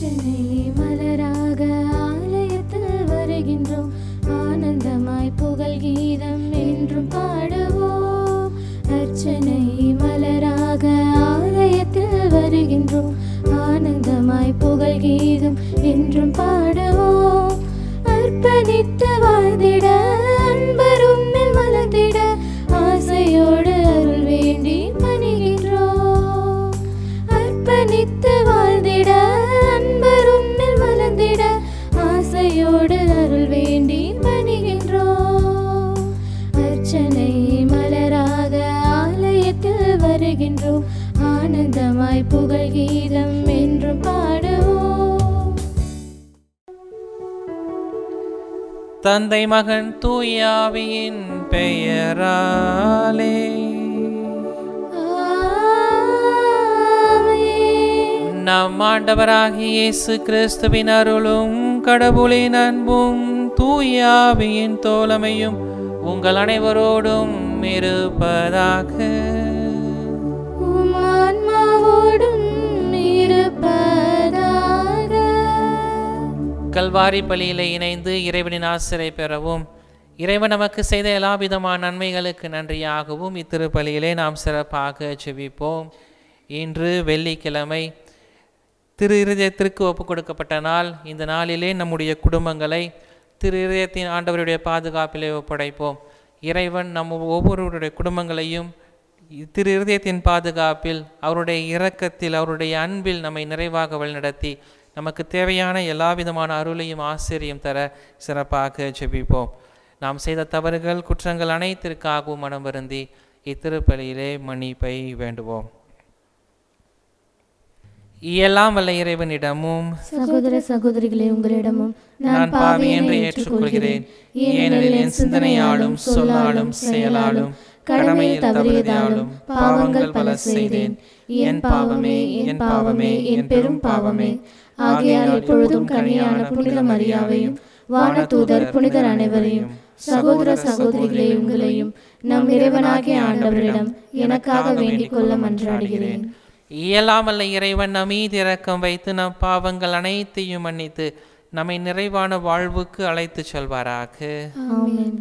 அர்ச்சனை மலராக ஆலயத்தில் வருகின்றோம், ஆனந்தமாய் புகழ் கீதம் என்றும் பாடுவோம். அர்ச்சனை மலராக ஆலயத்தில் வருகின்றோம், ஆனந்தமாய் புகழ் கீதம் என்றும் பாடுவோம். அர்ப்பணித்து வாழ்ந்திட அன்பரும் மலர்ந்திட ஆசையோடு அருள் வேண்டி பணிகின்றோம். அர்ப்பணித்து வாழ்ந்திட அன்பரும் மலர்ந்திட ஆசையோடு அருள் வேண்டி பணிகின்றோம். அர்ச்சனை மலராக ஆலயத்தில் வருகின்றோம், ஆனந்தமாய் புகழ் கீதம் என்றும் பாடுவோம். தந்தை மகன் தூய ஆவியின் பெயராலே நம் ஆண்டவராகிய இயேசு கிறிஸ்துவின் அருளும் கடவுளின் அன்பும் தூய ஆவியின் தோழமையும் உங்கள் அனைவரோடும் இருப்பதாக. கல்வாரி பலியிலே இணைந்து இறைவனின் ஆசிரை பெறவும், இறைவன் நமக்கு செய்த எல்லா விதமான நன்மைகளுக்கு நன்றியாகவும் இத்திருப்பலியிலே நாம் சிறப்பாக ஜெபிப்போம். இன்று வெள்ளிக்கிழமை திரு இருதயத்திற்கு ஒப்புக் கொடுக்கப்பட்ட நாள். இந்த நாளிலே நம்முடைய குடும்பங்களை திரு இருதயத்தின் ஆண்டவருடைய பாதுகாப்பிலே ஒப்படைப்போம். இறைவன் நம்ம ஒவ்வொருவருடைய குடும்பங்களையும் திரு இருதயத்தின் பாதுகாப்பில், அவருடைய இரக்கத்தில், அவருடைய அன்பில் நம்மை நிறைவாக வழிநடத்தி நமக்கு தேவையான எல்லா விதமான அருளையும் ஆசிரியம் தர சிறப்பாக ஜெபிப்போம். நாம் செய்த தவறுகள் குற்றங்கள் அனைத்திற்காகவும் மனம் வருந்தி இத்திருப்பலியிலே மன்னிப்பை வேண்டுவோம். எல்லாம் வல்ல இறைவனிடமும் சகோதர சகோதரிகளே உங்களிடமும் நான் பாவி என்று ஏற்றுக்கொள்கிறேன். ஏனெனில் என் சிந்தனையாலும் சொல்லாலும் செயலாலும் கடமையில் தவறியதாலும் பாவங்கள் பல செய்தேன். என் பாவமே, என் பாவமே, என் பெரும் பாவமே. ஆகையால் இப்பொழுதும் கனியான புனித மரியாவையும் வானதூதர் புனிதர் அனைவரையும் சகோதர சகோதரிகளே உங்களையும் நம் இறைவனாகிய ஆண்டவரிடம் எனக்காக வேண்டிக் கொள்ள மன்றாடுகிறேன். இயலாமல்ல இறைவன் நம் மீது இரக்கம் வைத்து நம் பாவங்கள் அனைத்தையும் மன்னித்து நம்மை நிறைவான வாழ்வுக்கு அழைத்து செல்வாராக. ஆமென்.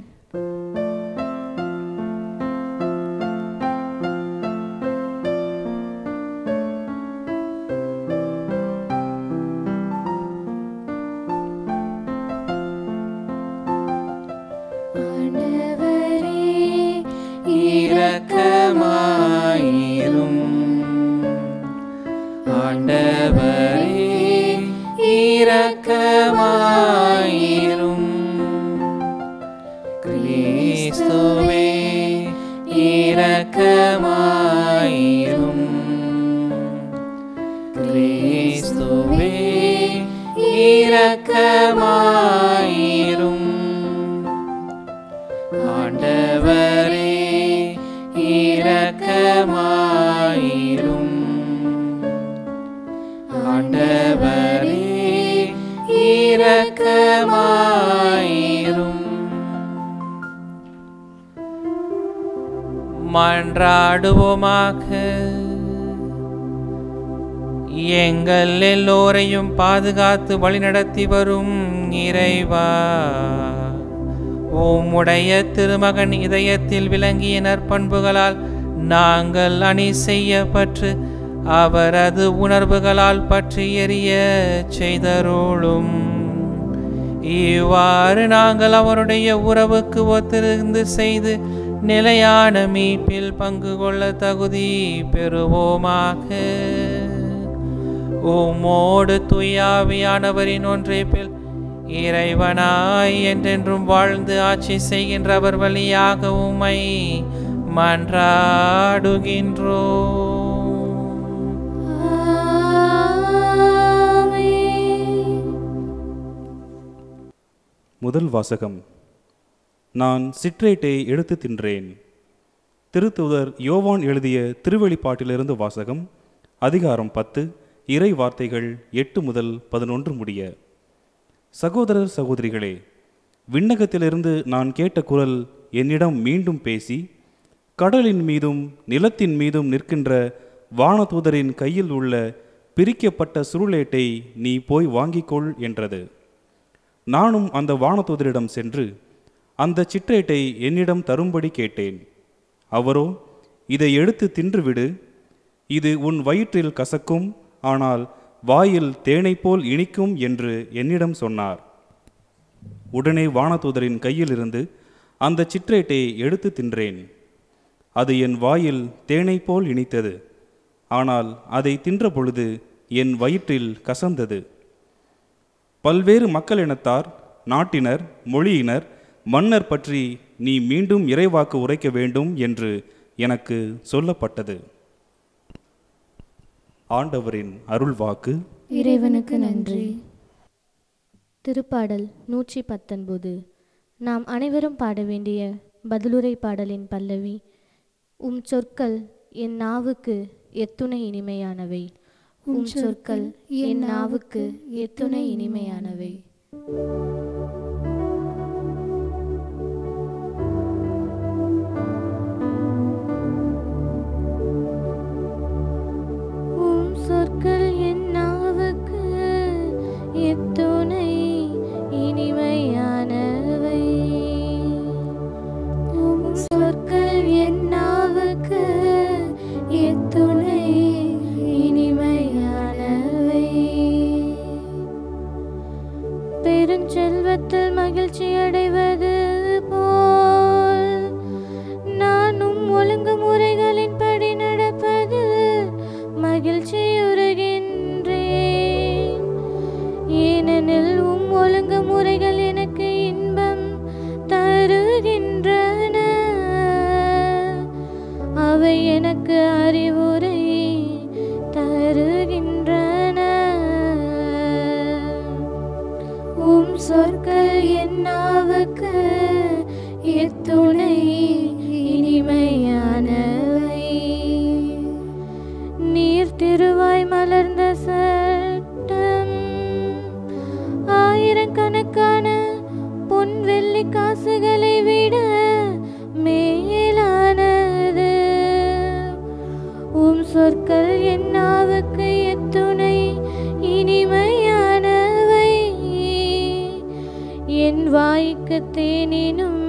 இரக்கமாயிரும் ஆண்டவரே, இரக்கமாயிரும். கிறிஸ்துவே, இரக்கமாயிரும். கிறிஸ்துவே, இரக்கமாயிரும். ஆண்டவரே, இரக்கமாயிரும். ஆண்டவரே, இரக்கமாயிரும். மன்றாடுவோமாக. எங்கள் எல்லோரையும் பாதுகாத்து வழிநடத்தி வரும் இறைவா, உம்முடைய திருமகன் இதயத்தில் விளங்கிய நற்பண்புகளால் நாங்கள் அணி செய்யப்பட்டு அவரது உணர்வுகளால் பற்றி எரிய செய்தருளும். இவ்வாறு நாங்கள் அவருடைய உறவுக்கு ஒத்திருந்து செய்து நிலையான மீட்பில் பங்கு கொள்ள தகுதி பெறுவோமாக. உம்மோடு தூயாவியானவரின் ஒன்றைப்பில் இறைவனாய் என்றென்றும் வாழ்ந்து ஆட்சி செய்கின்றவர் வழியாக உம்மை மன்றாடுகின்றோம். முதல் வாசகம். நான் சிற்றேட்டை எடுத்து தின்றேன். திருத்தூதர் யோவான் எழுதிய திருவெளிப்பாட்டிலிருந்து வாசகம். அதிகாரம் 10, இறை வார்த்தைகள் 8 முதல் 11 முடிய. சகோதரர் சகோதரிகளே, விண்ணகத்திலிருந்து நான் கேட்ட குரல் என்னிடம் மீண்டும் பேசி, கடலின் மீதும் நிலத்தின் மீதும் நிற்கின்ற வானதூதரின் கையில் உள்ள பிரிக்கப்பட்ட சுருளேட்டை நீ போய் வாங்கிக்கொள் என்றது. நானும் அந்த வானதூதரிடம் சென்று அந்த சிற்றேட்டை என்னிடம் தரும்படி கேட்டேன். அவரோ, இதை எடுத்து தின்றுவிடு, இது உன் வயிற்றில் கசக்கும், ஆனால் வாயில் தேனை போல் இனிக்கும் என்று என்னிடம் சொன்னார். உடனே வானதூதரின் கையிலிருந்து அந்த சிற்றேட்டை எடுத்து தின்றேன். அது என் வாயில் தேனை போல் இனித்தது, ஆனால் அதை தின்ற பொழுது என் வயிற்றில் கசந்தது. பல்வேறு மக்களினத்தார், நாட்டினர், மொழியினர், மன்னர் பற்றி நீ மீண்டும் இறைவாக்கு உரைக்க வேண்டும் என்று எனக்கு சொல்லப்பட்டது. ஆண்டவரின் அருள்வாக்கு. இறைவனுக்கு நன்றி. திருப்பாடல் 119. நாம் அனைவரும் பாட வேண்டிய பதிலுரை பாடலின் பல்லவி. உம் சொற்கள் என் நாவுக்கு எத்துணை இனிமையானவை. உம் சொற்கள் என் நாவுக்கு எத்துணை இனிமையானவை. உம் சொற்கள் என் நாவுக்கு எத்துணை இனிமையானவை. உம் சொற்கள் என் நாவுக்கு எத்துணை இனிமையானவை. பெருஞ்செல்வத்தில் மகிழ்ச்சி அடைவது போல் நானும் ஒழுங்குமுறைகளின்படி நடப்பது மகிழ்ச்சியுறுகின்றேன். ஏனெனில் உம் ஒழுங்குமுறைகள் எனக்கு இன்பம் தருகின்றன. அவை எனக்கு அறிவுரை தருகின்றன. உம் சொற்கள் என் நாவுக்கு எத்துணை இனிமையானவை. நீர் திருவாய் மலர்ந்த சட்டம் ஆயிரக்கணக்கான பொன் வெள்ளி காசுகளை விட மேலானது. உம் சொற்கள் என் நாவுக்கு எத்துணை இனிமையானவை. என் வாய்க்கு தேனினும்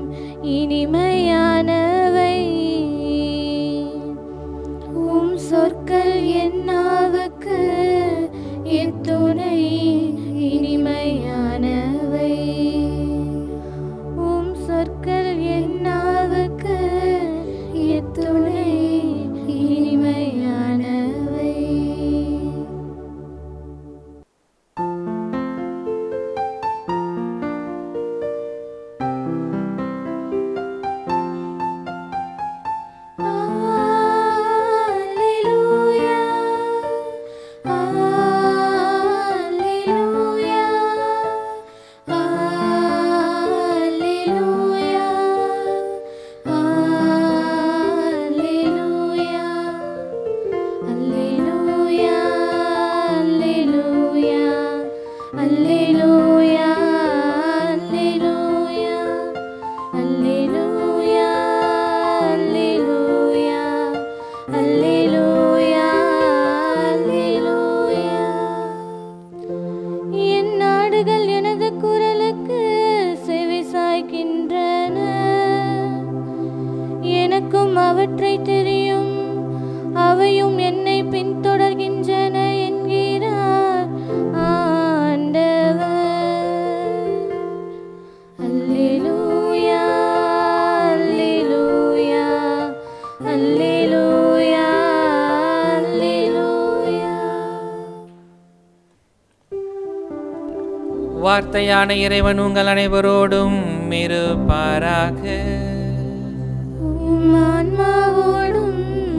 இனிமையானவை. உம் சொற்கள் என் நாவுக்கு எத்துணை இனிமையானவை. உம் சொற்கள் என் நாவுக்கு எத்துணை இனிமையானவை. எனக்கும் அவற்றை தெரியும், அவையும் என்னை பின்தொடர்கின்றன என்கிறார் ஆண்டவர். அல்லேலூயா, அல்லேலூயா, அல்லேலூயா, அல்லேலூயா. வார்த்தையான இறைவன் உங்கள் அனைவரோடும் இருப்பாராக. ஆன்மாவோடும்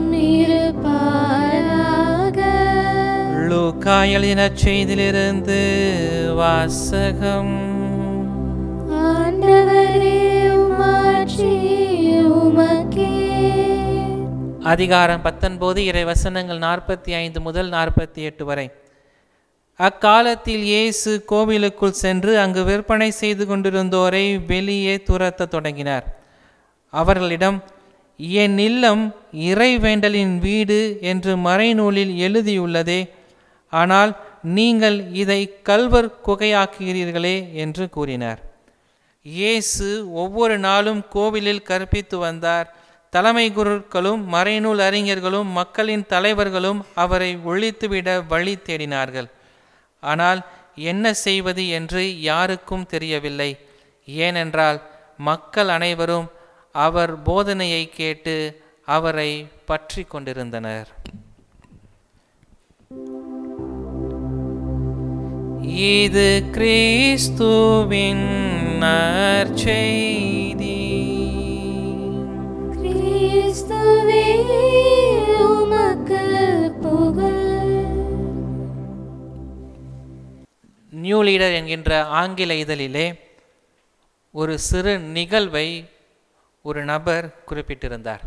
இருப்பாராக. லூக்கா எழுதின செய்தியிலிருந்து வாசகம். ஆண்டவரே, உமாட்சி உமக்கே. அதிகாரம் 19 இறை வசனங்கள் 45 முதல் 48 வரை. அக்காலத்தில் இயேசு கோவிலுக்குள் சென்று அங்கு விற்பனை செய்து கொண்டிருந்தோரை வெளியே துரத்த தொடங்கினார். அவர்களிடம், என் இல்லம் இறைவேண்டலின் வீடு என்று மறைநூலில் எழுதியுள்ளதே, ஆனால் நீங்கள் இதை கல்வர் குகையாக்குகிறீர்களே என்று கூறினார். இயேசு ஒவ்வொரு நாளும் கோவிலில் கற்பித்து வந்தார். தலைமை குருக்களும் மறைநூல் அறிஞர்களும் மக்களின் தலைவர்களும் அவரை ஒழித்துவிட வழி தேடினார்கள். ஆனால் என்ன செய்வது என்று யாருக்கும் தெரியவில்லை. ஏனென்றால் மக்கள் அனைவரும் அவர் போதனையை கேட்டு அவரை பற்றி கொண்டிருந்தனர். இது கிறிஸ்துவின் நற்செய்தி. கிறிஸ்துவே உமக்கு புகழ். நியூ லீடர் என்கின்ற ஆங்கில இதழிலே ஒரு சிறு நிகழ்வை ஒரு நபர் குறிப்பிட்டிருந்தார்.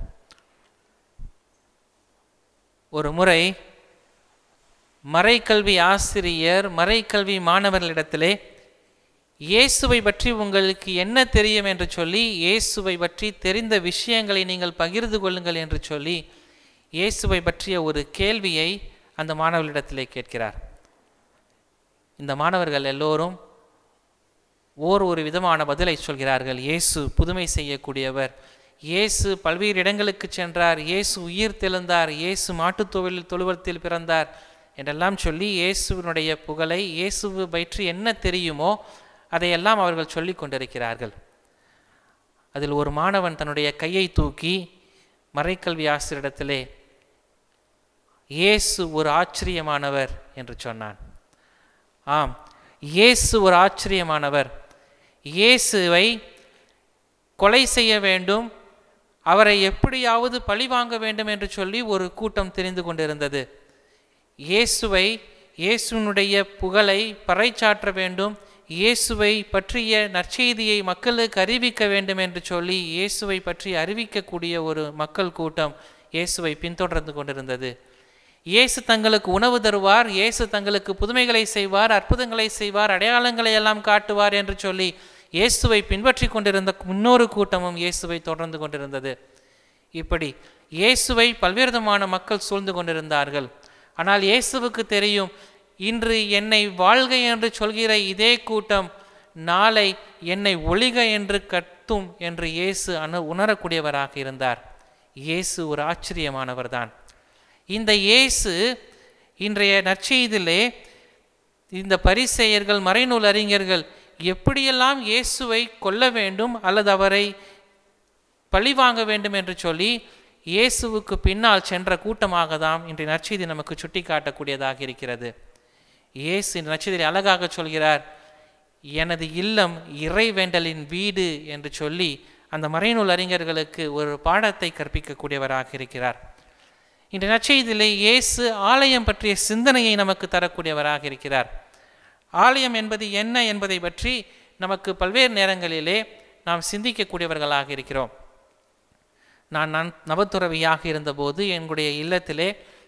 ஒரு முறை மறைக்கல்வி ஆசிரியர் மறைக்கல்வி மாணவர்களிடத்திலே இயேசுவை பற்றி உங்களுக்கு என்ன தெரியும் என்று சொல்லி, இயேசுவை பற்றி தெரிந்த விஷயங்களை நீங்கள் பகிர்ந்து கொள்ளுங்கள் என்று சொல்லி இயேசுவை பற்றிய ஒரு கேள்வியை அந்த மாணவர்களிடத்திலே கேட்கிறார். இந்த மாணவர்கள் எல்லோரும் ஒரு விதமான பதிலை சொல்கிறார்கள். இயேசு புதுமை செய்யக்கூடியவர், இயேசு பல்வேறு இடங்களுக்கு சென்றார், இயேசு உயிர் தெழுந்தார், இயேசு மாட்டுத் தொழுவத்தில் பிறந்தார் என்றெல்லாம் சொல்லி இயேசுவினுடைய புகழை, இயேசுவை பற்றி என்ன தெரியுமோ அதையெல்லாம் அவர்கள் சொல்லி கொண்டிருக்கிறார்கள். அதில் ஒரு மாணவன் தன்னுடைய கையை தூக்கி மறைக்கல்வி ஆசிரியரிடத்திலே இயேசு ஒரு ஆச்சரியமானவர் என்று சொன்னான். ஆம், இயேசு ஒரு ஆச்சரியமானவர். இயேசுவை கொலை செய்ய வேண்டும், அவரை எப்படியாவது பழி வாங்க வேண்டும் என்று சொல்லி ஒரு கூட்டம் தெரிந்து கொண்டிருந்தது. இயேசுவினுடைய புகழை பறைசாற்ற வேண்டும், இயேசுவை பற்றிய நற்செய்தியை மக்களுக்கு அறிவிக்க வேண்டும் என்று சொல்லி இயேசுவை பற்றி அறிவிக்கக்கூடிய ஒரு மக்கள் கூட்டம் இயேசுவை பின்தொடர்ந்து கொண்டிருந்தது. இயேசு தங்களுக்கு உணவு தருவார், இயேசு தங்களுக்கு புதுமைகளை செய்வார், அற்புதங்களை செய்வார், அடையாளங்களை எல்லாம் காட்டுவார் என்று சொல்லி இயேசுவை பின்பற்றி கொண்டிருந்த இன்னொரு கூட்டமும் இயேசுவை தொடர்ந்து கொண்டிருந்தது. இப்படி இயேசுவை பல்வேறு விதமான மக்கள் சூழ்ந்து கொண்டிருந்தார்கள். ஆனால் இயேசுவுக்கு தெரியும், இன்று என்னை வாழ்க என்று சொல்கிற இதே கூட்டம் நாளை என்னை ஒழிக என்று கத்தும் என்று இயேசு உணரக்கூடியவராக இருந்தார். இயேசு ஒரு ஆச்சரியமானவர் தான். இந்த இயேசு இன்றைய நற்செய்தியிலே இந்த பரிசேயர்கள் மறைநூல் அறிஞர்கள் எப்படியெல்லாம் இயேசுவை கொல்ல வேண்டும் அல்லது அவரை பழிவாங்க வேண்டும் என்று சொல்லி இயேசுவுக்கு பின்னால் சென்ற கூட்டமாக தான் இன்றைய நற்செய்தி நமக்கு சுட்டி காட்டக்கூடியதாக இருக்கிறது. இயேசு இந்த நற்செய்தியை அழகாக சொல்கிறார், எனது இல்லம் இறைவேண்டலின் வீடு என்று சொல்லி அந்த மறைநூல் அறிஞர்களுக்கு ஒரு பாடத்தை கற்பிக்கக்கூடியவராக இருக்கிறார். இந்த நற்செய்தியிலே இயேசு ஆலயம் பற்றிய சிந்தனையை நமக்கு தரக்கூடியவராக இருக்கிறார். ஆலயம் என்பது என்ன என்பதை பற்றி நமக்கு பல்வேறு நேரங்களிலே நாம் சிந்திக்கக்கூடியவர்களாக இருக்கிறோம். நான் நவத்துறவியாக இருந்தபோது எங்களுடைய இல்லத்திலே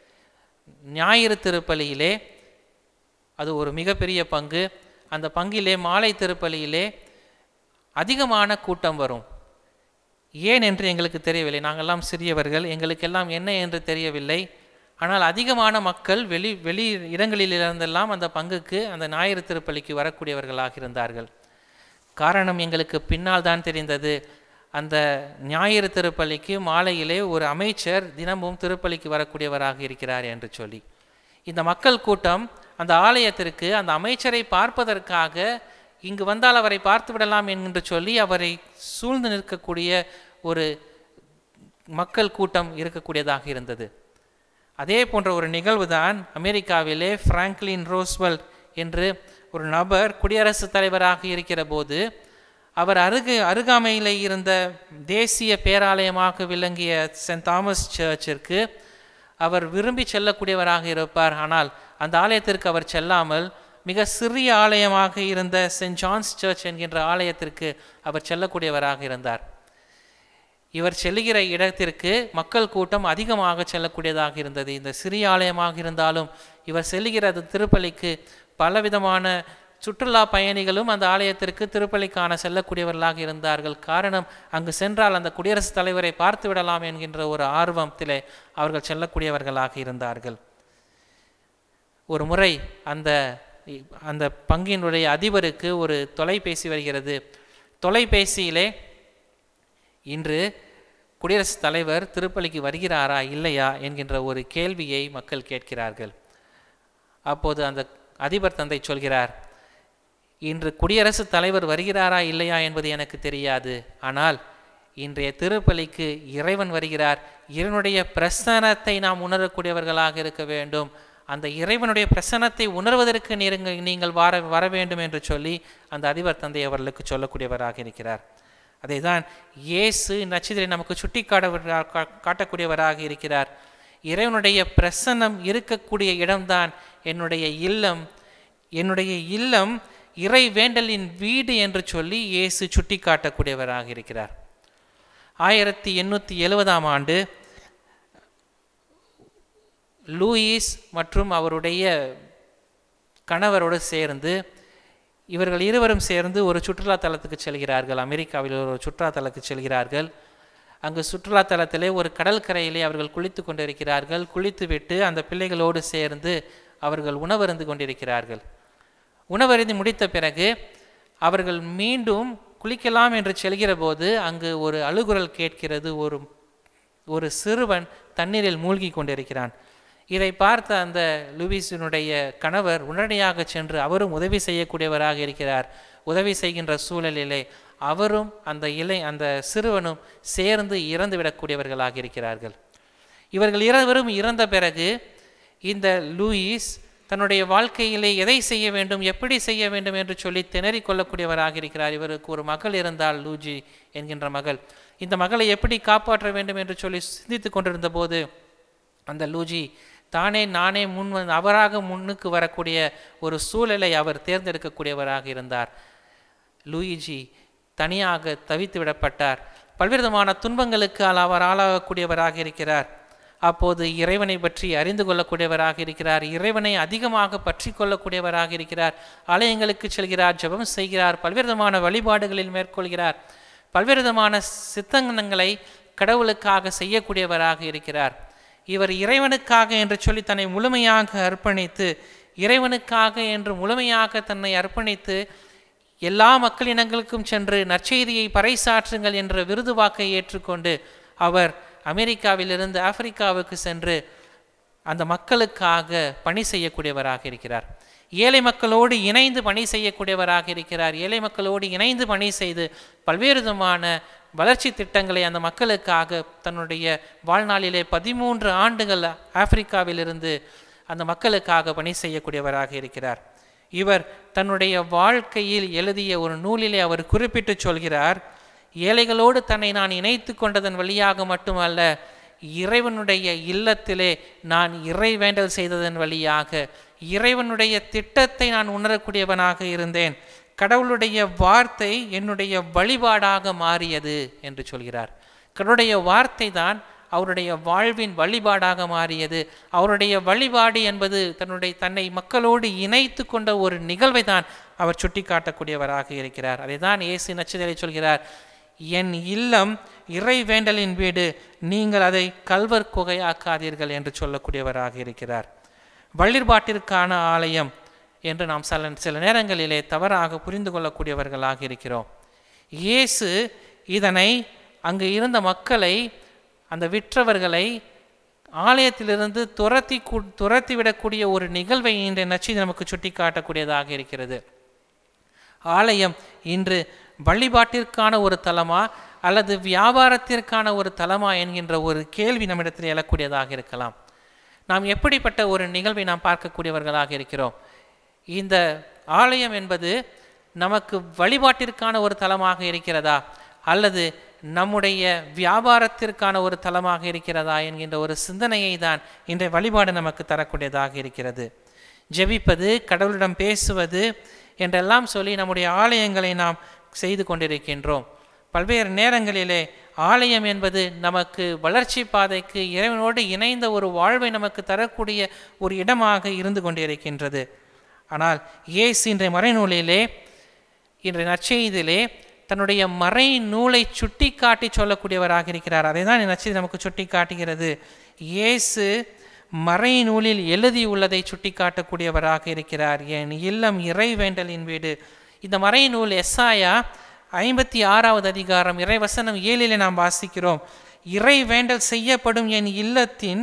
ஞாயிறு திருப்பலியிலே, அது ஒரு மிகப்பெரிய பங்கு, அந்த பங்கிலே மாலை திருப்பலியிலே அதிகமான கூட்டம் வரும். ஏன் என்று எங்களுக்கு தெரியவில்லை. நாங்கள்லாம் சிறியவர்கள், எங்களுக்கெல்லாம் என்ன என்று தெரியவில்லை. ஆனால் அதிகமான மக்கள் வெளி இடங்களிலிருந்தெல்லாம் அந்த பங்குக்கு, அந்த ஞாயிறு திருப்பலிக்கு வரக்கூடியவர்களாக இருந்தார்கள். காரணம் எங்களுக்கு பின்னால் தான் தெரிந்தது. அந்த ஞாயிறு திருப்பலிக்கு மாலையிலே ஒரு அமைச்சர் தினமும் திருப்பலிக்கு வரக்கூடியவராக இருக்கிறார் என்று சொல்லி இந்த மக்கள் கூட்டம் அந்த ஆலயத்திற்கு அந்த அமைச்சரை பார்ப்பதற்காக இங்கு வந்தால் அவரை பார்த்து விடலாம் என்று சொல்லி அவரை சூழ்ந்து நிற்கக்கூடிய ஒரு மக்கள் கூட்டம் இருக்கக்கூடியதாக இருந்தது. அதே போன்ற ஒரு நிகழ்வு தான் அமெரிக்காவிலே பிராங்க்லின் ரோஸ்வெல்ட் என்று ஒரு நபர் குடியரசுத் தலைவராக இருக்கிற போது அவர் அருகாமையில் இருந்த தேசிய பேராலயமாக விளங்கிய சென்ட் தாமஸ் சர்ச்சிற்கு அவர் விரும்பி செல்லக்கூடியவராக இருப்பார். ஆனால் அந்த ஆலயத்திற்கு அவர் செல்லாமல் மிக சிறிய ஆலயமாக இருந்த சென்ட் ஜான்ஸ் சர்ச் என்கின்ற ஆலயத்திற்கு அவர் செல்லக்கூடியவராக இருந்தார். இவர் செல்லுகிற இடத்திற்கு மக்கள் கூட்டம் அதிகமாக செல்லக்கூடியதாக இருந்தது. இந்த சிறிய ஆலயமாக இருந்தாலும் இவர் செல்லுகிற திருப்பலிக்கு பலவிதமான சுற்றுலா பயணிகளும் அந்த ஆலயத்திற்கு திருப்பலிக்கான செல்லக்கூடியவர்களாக இருந்தார்கள். காரணம், அங்கு சென்றால் அந்த குடியரசுத் தலைவரை பார்த்து விடலாம் என்கின்ற ஒரு ஆர்வத்திலே அவர்கள் செல்லக்கூடியவர்களாக இருந்தார்கள். ஒரு முறை அந்த அந்த பங்கினுடைய அதிபருக்கு ஒரு தொலைபேசி வருகிறது. தொலைபேசியிலே இன்று குடியரசுத் தலைவர் திருப்பலிக்கு வருகிறாரா இல்லையா என்கின்ற ஒரு கேள்வியை மக்கள் கேட்கிறார்கள். அப்போது அந்த அதிபர் தந்தை சொல்கிறார், இன்று குடியரசுத் தலைவர் வருகிறாரா இல்லையா என்பது எனக்கு தெரியாது, ஆனால் இன்றைய திருப்பலிக்கு இறைவன் வருகிறார். இறைவனுடைய பிரசன்னத்தை நாம் உணரக்கூடியவர்களாக இருக்க வேண்டும். அந்த இறைவனுடைய பிரசன்னத்தை உணர்வதற்கு நீங்கள் வர வேண்டும் என்று சொல்லி அந்த அதிபர் தந்தை அவர்களுக்கு சொல்லக்கூடியவராக இருக்கிறார். அதை தான் இயேசு நட்சத்திரம் நமக்கு சுட்டி காட்டக்கூடியவராக இருக்கிறார். இறைவனுடைய பிரசன்னம் இருக்கக்கூடிய இடம்தான் என்னுடைய இல்லம். என்னுடைய இல்லம் இறை வேண்டலின் வீடு என்று சொல்லி இயேசு சுட்டி காட்டக்கூடியவராக இருக்கிறார். 1870 ஆண்டு லூயிஸ் மற்றும் அவருடைய கணவரோடு சேர்ந்து இவர்கள் இருவரும் சேர்ந்து ஒரு சுற்றுலாத்தலத்துக்கு செல்கிறார்கள். அமெரிக்காவில் ஒரு சுற்றுலாத்தலத்துக்கு செல்கிறார்கள். அங்கு சுற்றுலாத்தலத்திலே ஒரு கடற்கரையிலே அவர்கள் குளித்து கொண்டிருக்கிறார்கள். குளித்துவிட்டு அந்த பிள்ளைகளோடு சேர்ந்து அவர்கள் உணவருந்து கொண்டிருக்கிறார்கள். உணவருந்தி முடித்த பிறகு அவர்கள் மீண்டும் குளிக்கலாம் என்று செல்கிற போது அங்கு ஒரு அழுகுரல் கேட்கிறது. ஒரு சிறுவன் தண்ணீரில் மூழ்கி கொண்டிருக்கிறான். இதை பார்த்த அந்த லூயிஸினுடைய கணவர் உடனடியாக சென்று அவரும் உதவி செய்யக்கூடியவராக இருக்கிறார். உதவி செய்கின்ற சூழலிலே அவரும் அந்த சிறுவனும் சேர்ந்து இறந்து விடக்கூடியவர்களாக இருக்கிறார்கள். இவர்கள் இருவரும் இறந்த பிறகு இந்த லூயிஸ் தன்னுடைய வாழ்க்கையிலே எதை செய்ய வேண்டும், எப்படி செய்ய வேண்டும் என்று சொல்லி திணறிக் கொள்ளக்கூடியவராக இருக்கிறார். இவருக்கு ஒரு மகள் இருந்தால், லூஜி என்கின்ற மகள். இந்த மகளை எப்படி காப்பாற்ற வேண்டும் என்று சொல்லி சிந்தித்து கொண்டிருந்த போது அந்த லூஜி நானே அவராக முன்னுக்கு வரக்கூடிய ஒரு சூழலை அவர் தேர்ந்தெடுக்கக்கூடியவராக இருந்தார். லூயிஜி தனியாக தவித்து விடப்பட்டார். பல்வேறு விதமான துன்பங்களுக்கு அவர் ஆளாகக்கூடியவராக இருக்கிறார். அப்போது இறைவனை பற்றி அறிந்து கொள்ளக்கூடியவராக இருக்கிறார். இறைவனை அதிகமாக பற்றி கொள்ளக்கூடியவராக இருக்கிறார். ஆலயங்களுக்கு செல்கிறார், ஜெபம் செய்கிறார், பல்வேறு விதமான வழிபாடுகளில் மேற்கொள்கிறார். பல்வேறு விதமான சித்தங்களை கடவுளுக்காக செய்யக்கூடியவராக இருக்கிறார். இவர் இறைவனுக்காக என்று சொல்லி தன்னை முழுமையாக அர்ப்பணித்து, இறைவனுக்காக என்று முழுமையாக தன்னை அர்ப்பணித்து எல்லா மக்களினங்களுக்கும் சென்று நற்செய்தியை பறைசாற்றுங்கள் என்ற விருது வாக்கை ஏற்றுக்கொண்டு அவர் அமெரிக்காவிலிருந்து ஆப்பிரிக்காவுக்கு சென்று அந்த மக்களுக்காக பணி செய்யக்கூடியவராக இருக்கிறார். ஏழை மக்களோடு இணைந்து பணி செய்யக்கூடியவராக இருக்கிறார். ஏழை மக்களோடு இணைந்து பணி செய்து பல்வேறு விதமான வளர்ச்சி திட்டங்களை அந்த மக்களுக்காக தன்னுடைய வாழ்நாளிலே 13 ஆண்டுகள் ஆப்பிரிக்காவிலிருந்து அந்த மக்களுக்காக பணி செய்யக்கூடியவராக இருக்கிறார். இவர் தன்னுடைய வாழ்க்கையில் எழுதிய ஒரு நூலிலே அவர் குறிப்பிட்டு சொல்கிறார், ஏழைகளோடு தன்னை நான் இணைத்து கொண்டதன் வழியாக மட்டுமல்ல, இறைவனுடைய இல்லத்திலே நான் இறை வேண்டல் செய்ததன் வழியாக இறைவனுடைய திட்டத்தை நான் உணரக்கூடியவனாக இருந்தேன். கடவுளுடைய வார்த்தை என்னுடைய வழிபாடாக மாறியது என்று சொல்கிறார். கடவுளுடைய வார்த்தை தான் அவருடைய வாழ்வின் வழிபாடாக மாறியது. அவருடைய வழிபாடு என்பது தன்னை மக்களோடு இணைத்து கொண்ட ஒரு நிகழ்வை தான் அவர் சுட்டி காட்டக்கூடியவராக இருக்கிறார். அதை தான் இயேசு நற்செய்தியிலே சொல்கிறார், என் இல்லம் இறை வேண்டலின் வீடு, நீங்கள் அதை கல்வர் குகையாக்காதீர்கள் என்று சொல்லக்கூடியவராக இருக்கிறார். வழிபாட்டிற்கான ஆலயம் என்று நாம் சில நேரங்களிலே தவறாக புரிந்து கொள்ளக்கூடியவர்களாக இருக்கிறோம். இயேசு இதனை அங்கு இருந்த மக்களை, அந்த விற்றவர்களை ஆலயத்திலிருந்து துரத்திவிடக்கூடிய ஒரு நிகழ்வை இன்றைய நற்செய்தி நமக்கு சுட்டி காட்டக்கூடியதாக இருக்கிறது. ஆலயம் இன்று வழிபாட்டிற்கான ஒரு தலமா அல்லது வியாபாரத்திற்கான ஒரு தலமா என்கின்ற ஒரு கேள்வி நம்மிடத்தில் எழக்கூடியதாக இருக்கலாம். நாம் எப்படிப்பட்ட ஒரு நிகழ்வை நாம் பார்க்கக்கூடியவர்களாக இருக்கிறோம்? இந்த ஆலயம் என்பது நமக்கு வழிபாட்டிற்கான ஒரு தலமாக இருக்கிறதா அல்லது நம்முடைய வியாபாரத்திற்கான ஒரு தலமாக இருக்கிறதா என்கின்ற ஒரு சிந்தனையை தான் இன்றைய வழிபாடு நமக்கு தரக்கூடியதாக இருக்கிறது. ஜெபிப்பது, கடவுளிடம் பேசுவது என்றெல்லாம் சொல்லி நம்முடைய ஆலயங்களை நாம் செய்து கொண்டிருக்கின்றோம். பல்வேறு நேரங்களிலே ஆலயம் என்பது நமக்கு வளர்ச்சி பாதைக்கு, இறைவனோடு இணைந்த ஒரு வாழ்வை நமக்கு தரக்கூடிய ஒரு இடமாக இருந்து கொண்டிருக்கின்றது. ஆனால் இயேசு இன்றைய மறைநூலிலே, இன்றைய நற்செய்தியிலே தன்னுடைய மறை நூலை சுட்டி காட்டி சொல்லக்கூடியவராக இருக்கிறார். அதை தான் நற்செய்தி நமக்கு சுட்டி காட்டுகிறது. இயேசு மறை நூலில் எழுதியுள்ளதை சுட்டிக்காட்டக்கூடியவராக இருக்கிறார். என் இல்லம் இறை வேண்டலின் வீடு. இந்த மறை நூல் எஸ்ஐயா 56வது அதிகாரம் இறைவசனம் 7 நாம் வாசிக்கிறோம். இறை வேண்டல் செய்யப்படும் என் இல்லத்தின்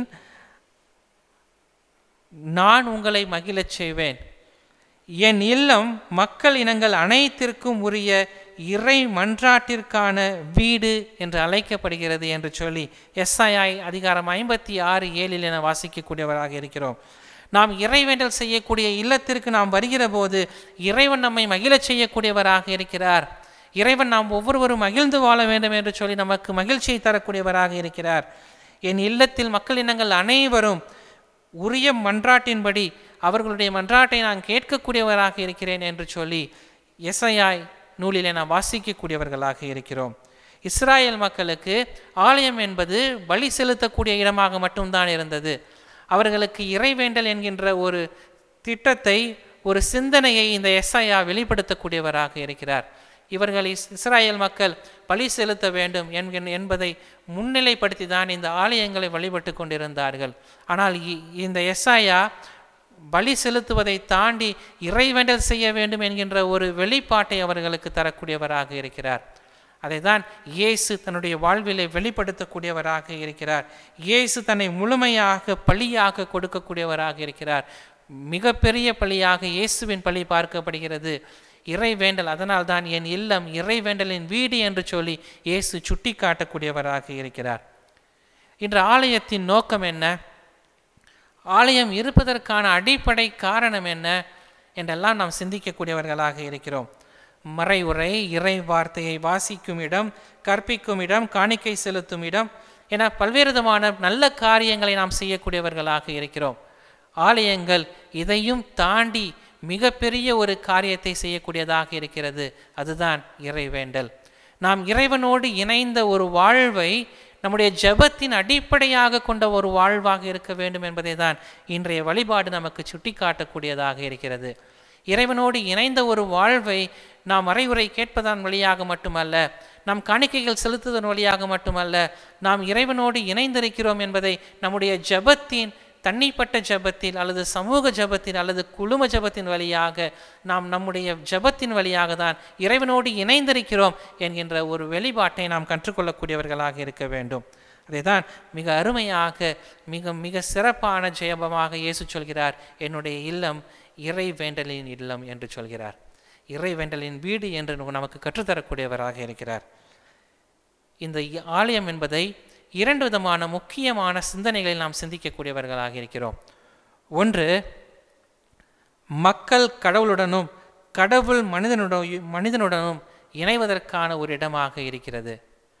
நான் உங்களை மகிழச் செய்வேன். என் இல்லம் மக்கள் இனங்கள் அனைத்திற்கும் உரிய இறை மன்றாட்டிற்கான வீடு என்று அழைக்கப்படுகிறது என்று சொல்லி எஸ்ஐயா அதிகாரம் 56:7 என வாசிக்கக்கூடியவராக இருக்கிறோம். நாம் இறைவேண்டல் செய்யக்கூடிய இல்லத்திற்கு நாம் வருகிற போது இறைவன் நம்மை மகிழச் செய்யக்கூடியவராக இருக்கிறார். இறைவன் நாம் ஒவ்வொருவரும் மகிழ்ந்து வாழ வேண்டும் என்று சொல்லி நமக்கு மகிழ்ச்சியை தரக்கூடியவராக இருக்கிறார். என் இல்லத்தில் மக்கள் இனங்கள் அனைவரும் உரிய மன்றாட்டின்படி அவர்களுடைய மன்றாட்டை நான் கேட்கக்கூடியவராக இருக்கிறேன் என்று சொல்லி எஸ்ஐயா நூலிலே நாம் வாசிக்கக்கூடியவர்களாக இருக்கிறோம். இஸ்ராயேல் மக்களுக்கு ஆலயம் என்பது பலி செலுத்தக்கூடிய இடமாக மட்டும்தான் இருந்தது. அவர்களுக்கு இறைவேண்டல் என்கின்ற ஒரு திட்டத்தை, ஒரு சிந்தனையை இந்த எஸ்ஐயா வெளிப்படுத்தக்கூடியவராக இருக்கிறார். இவர்கள் இஸ்ராயேல் மக்கள் பலி செலுத்த வேண்டும் என்பதை முன்னிலைப்படுத்தி தான் இந்த ஆலயங்களை வழிபட்டு கொண்டிருந்தார்கள். ஆனால் இந்த எஸ்ஐயா பலி செலுத்துவதை தாண்டி இறைவேண்டல் செய்ய வேண்டும் என்கின்ற ஒரு வெளிப்பாட்டை அவர்களுக்கு தரக்கூடியவராக இருக்கிறார். அதை தான் இயேசு தன்னுடைய வாழ்விலை வெளிப்படுத்தக்கூடியவராக இருக்கிறார். இயேசு தன்னை முழுமையாக பலியாக கொடுக்கக்கூடியவராக இருக்கிறார். மிகப்பெரிய பலியாக இயேசுவின் பலி பார்க்கப்படுகிறது இறைவேண்டல். அதனால் தான் என் இல்லம் இறைவேண்டலின் வீடு என்று சொல்லி இயேசு சுட்டி காட்டக்கூடியவராக இருக்கிறார். இன்று ஆலயத்தின் நோக்கம் என்ன? ஆலயம் இருப்பதற்கான அடிப்படை காரணம் என்ன என்றெல்லாம் நாம் சிந்திக்கக்கூடியவர்களாக இருக்கிறோம். மறை உரை, இறை வார்த்தையை வாசிக்கும் இடம், கற்பிக்கும் இடம், காணிக்கை செலுத்தும் இடம் என பல்வேறு விதமான நல்ல காரியங்களை நாம் செய்யக்கூடியவர்களாக இருக்கிறோம். ஆலயங்கள் இதையும் தாண்டி மிகப்பெரிய ஒரு காரியத்தை செய்யக்கூடியதாக இருக்கிறது. அதுதான் இறைவேண்டல். நாம் இறைவனோடு இணைந்த ஒரு வாழ்வை நம்முடைய ஜெபத்தின் அடிப்படையாக கொண்ட ஒரு வாழ்வாக இருக்க வேண்டும் என்பதை தான் இன்றைய வழிபாடு நமக்கு சுட்டி காட்டக்கூடியதாக இருக்கிறது. இறைவனோடு இணைந்த ஒரு வாழ்வை நாம் மறைவுரை கேட்பதன் வழியாக மட்டுமல்ல, நாம் காணிக்கைகள் செலுத்துவதன் வழியாக மட்டுமல்ல, நாம் இறைவனோடு இணைந்திருக்கிறோம் என்பதை நம்முடைய ஜெபத்தின் தனிப்பட்ட ஜெபத்தில் அல்லது சமூக ஜெபத்தில் அல்லது குழும ஜெபத்தின் வழியாக நாம் நம்முடைய ஜெபத்தின் வழியாக தான் இறைவனோடு இணைந்திருக்கிறோம் என்கின்ற ஒரு வெளிப்பாட்டை நாம் கற்றுக்கொள்ளக்கூடியவர்களாக இருக்க வேண்டும். அதை தான் மிக அருமையாக மிக மிக சிறப்பான ஜெபமாக இயேசு சொல்கிறார், என்னுடைய இல்லம் இறை வேண்டலின் இல்லம் என்று சொல்கிறார். இறை வேண்டலின் வீடு என்று நமக்கு கற்றுத்தரக்கூடியவராக இருக்கிறார். இந்த ஆலயம் என்பதை இரண்டு விதமான முக்கியமான சிந்தனைகளில் நாம் சிந்திக்கக்கூடியவர்களாக இருக்கிறோம். ஒன்று, மக்கள் கடவுளுடனும் கடவுள் மனிதனுடனும் இணைவதற்கான ஒரு இடமாக இருக்கிறது.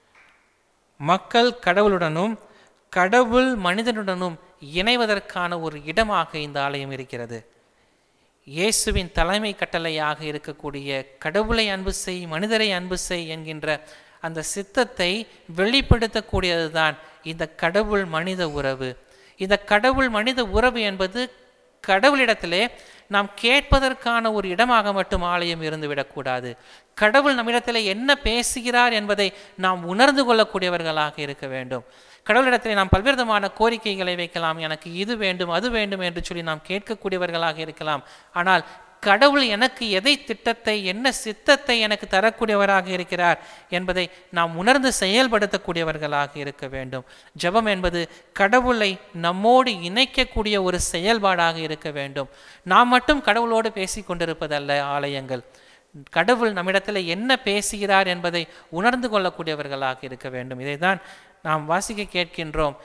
மக்கள் கடவுளுடனும் கடவுள் மனிதனுடனும் இணைவதற்கான ஒரு இடமாக இந்த ஆலயம் இருக்கிறது. இயேசுவின் தலைமை கட்டளையாக இருக்கக்கூடிய கடவுளை அன்பு செய், மனிதரை அன்பு செய் என்கின்ற அந்த சித்தத்தை வெளிப்படுத்தக்கூடியது தான் இந்த கடவுள் மனித உறவு. இந்த கடவுள் மனித உறவு என்பது கடவுளிடத்திலே நாம் கேட்பதற்கான ஒரு இடமாக மட்டும் ஆலயம் இருந்துவிடக்கூடாது. கடவுள் நம்மிடத்தில் என்ன பேசுகிறார் என்பதை நாம் உணர்ந்து கொள்ளக்கூடியவர்களாக இருக்க வேண்டும். கடவுளிடத்தில் நாம் பல்வேறு விதமான கோரிக்கைகளை வைக்கலாம். எனக்கு இது வேண்டும், அது வேண்டும் என்று சொல்லி நாம் கேட்கக்கூடியவர்களாக இருக்கலாம். ஆனால் கடவுள் எனக்கு எதை திட்டத்தை, என்ன சித்தத்தை எனக்கு தரக்கூடியவராக இருக்கிறார் என்பதை நாம் உணர்ந்து செயல்படுத்தக்கூடியவர்களாக இருக்க வேண்டும். ஜெபம் என்பது கடவுளை நம்மோடு இணைக்கக்கூடிய ஒரு செயல்பாடாக இருக்க வேண்டும். நாம் மட்டும் கடவுளோடு பேசி கொண்டிருப்பதல்ல ஆலயங்கள். கடவுள் நம்மிடத்தில் என்ன பேசுகிறார் என்பதை உணர்ந்து கொள்ளக்கூடியவர்களாக இருக்க வேண்டும். இதை தான் நாம் வாசிக்க கேட்கின்றோம்.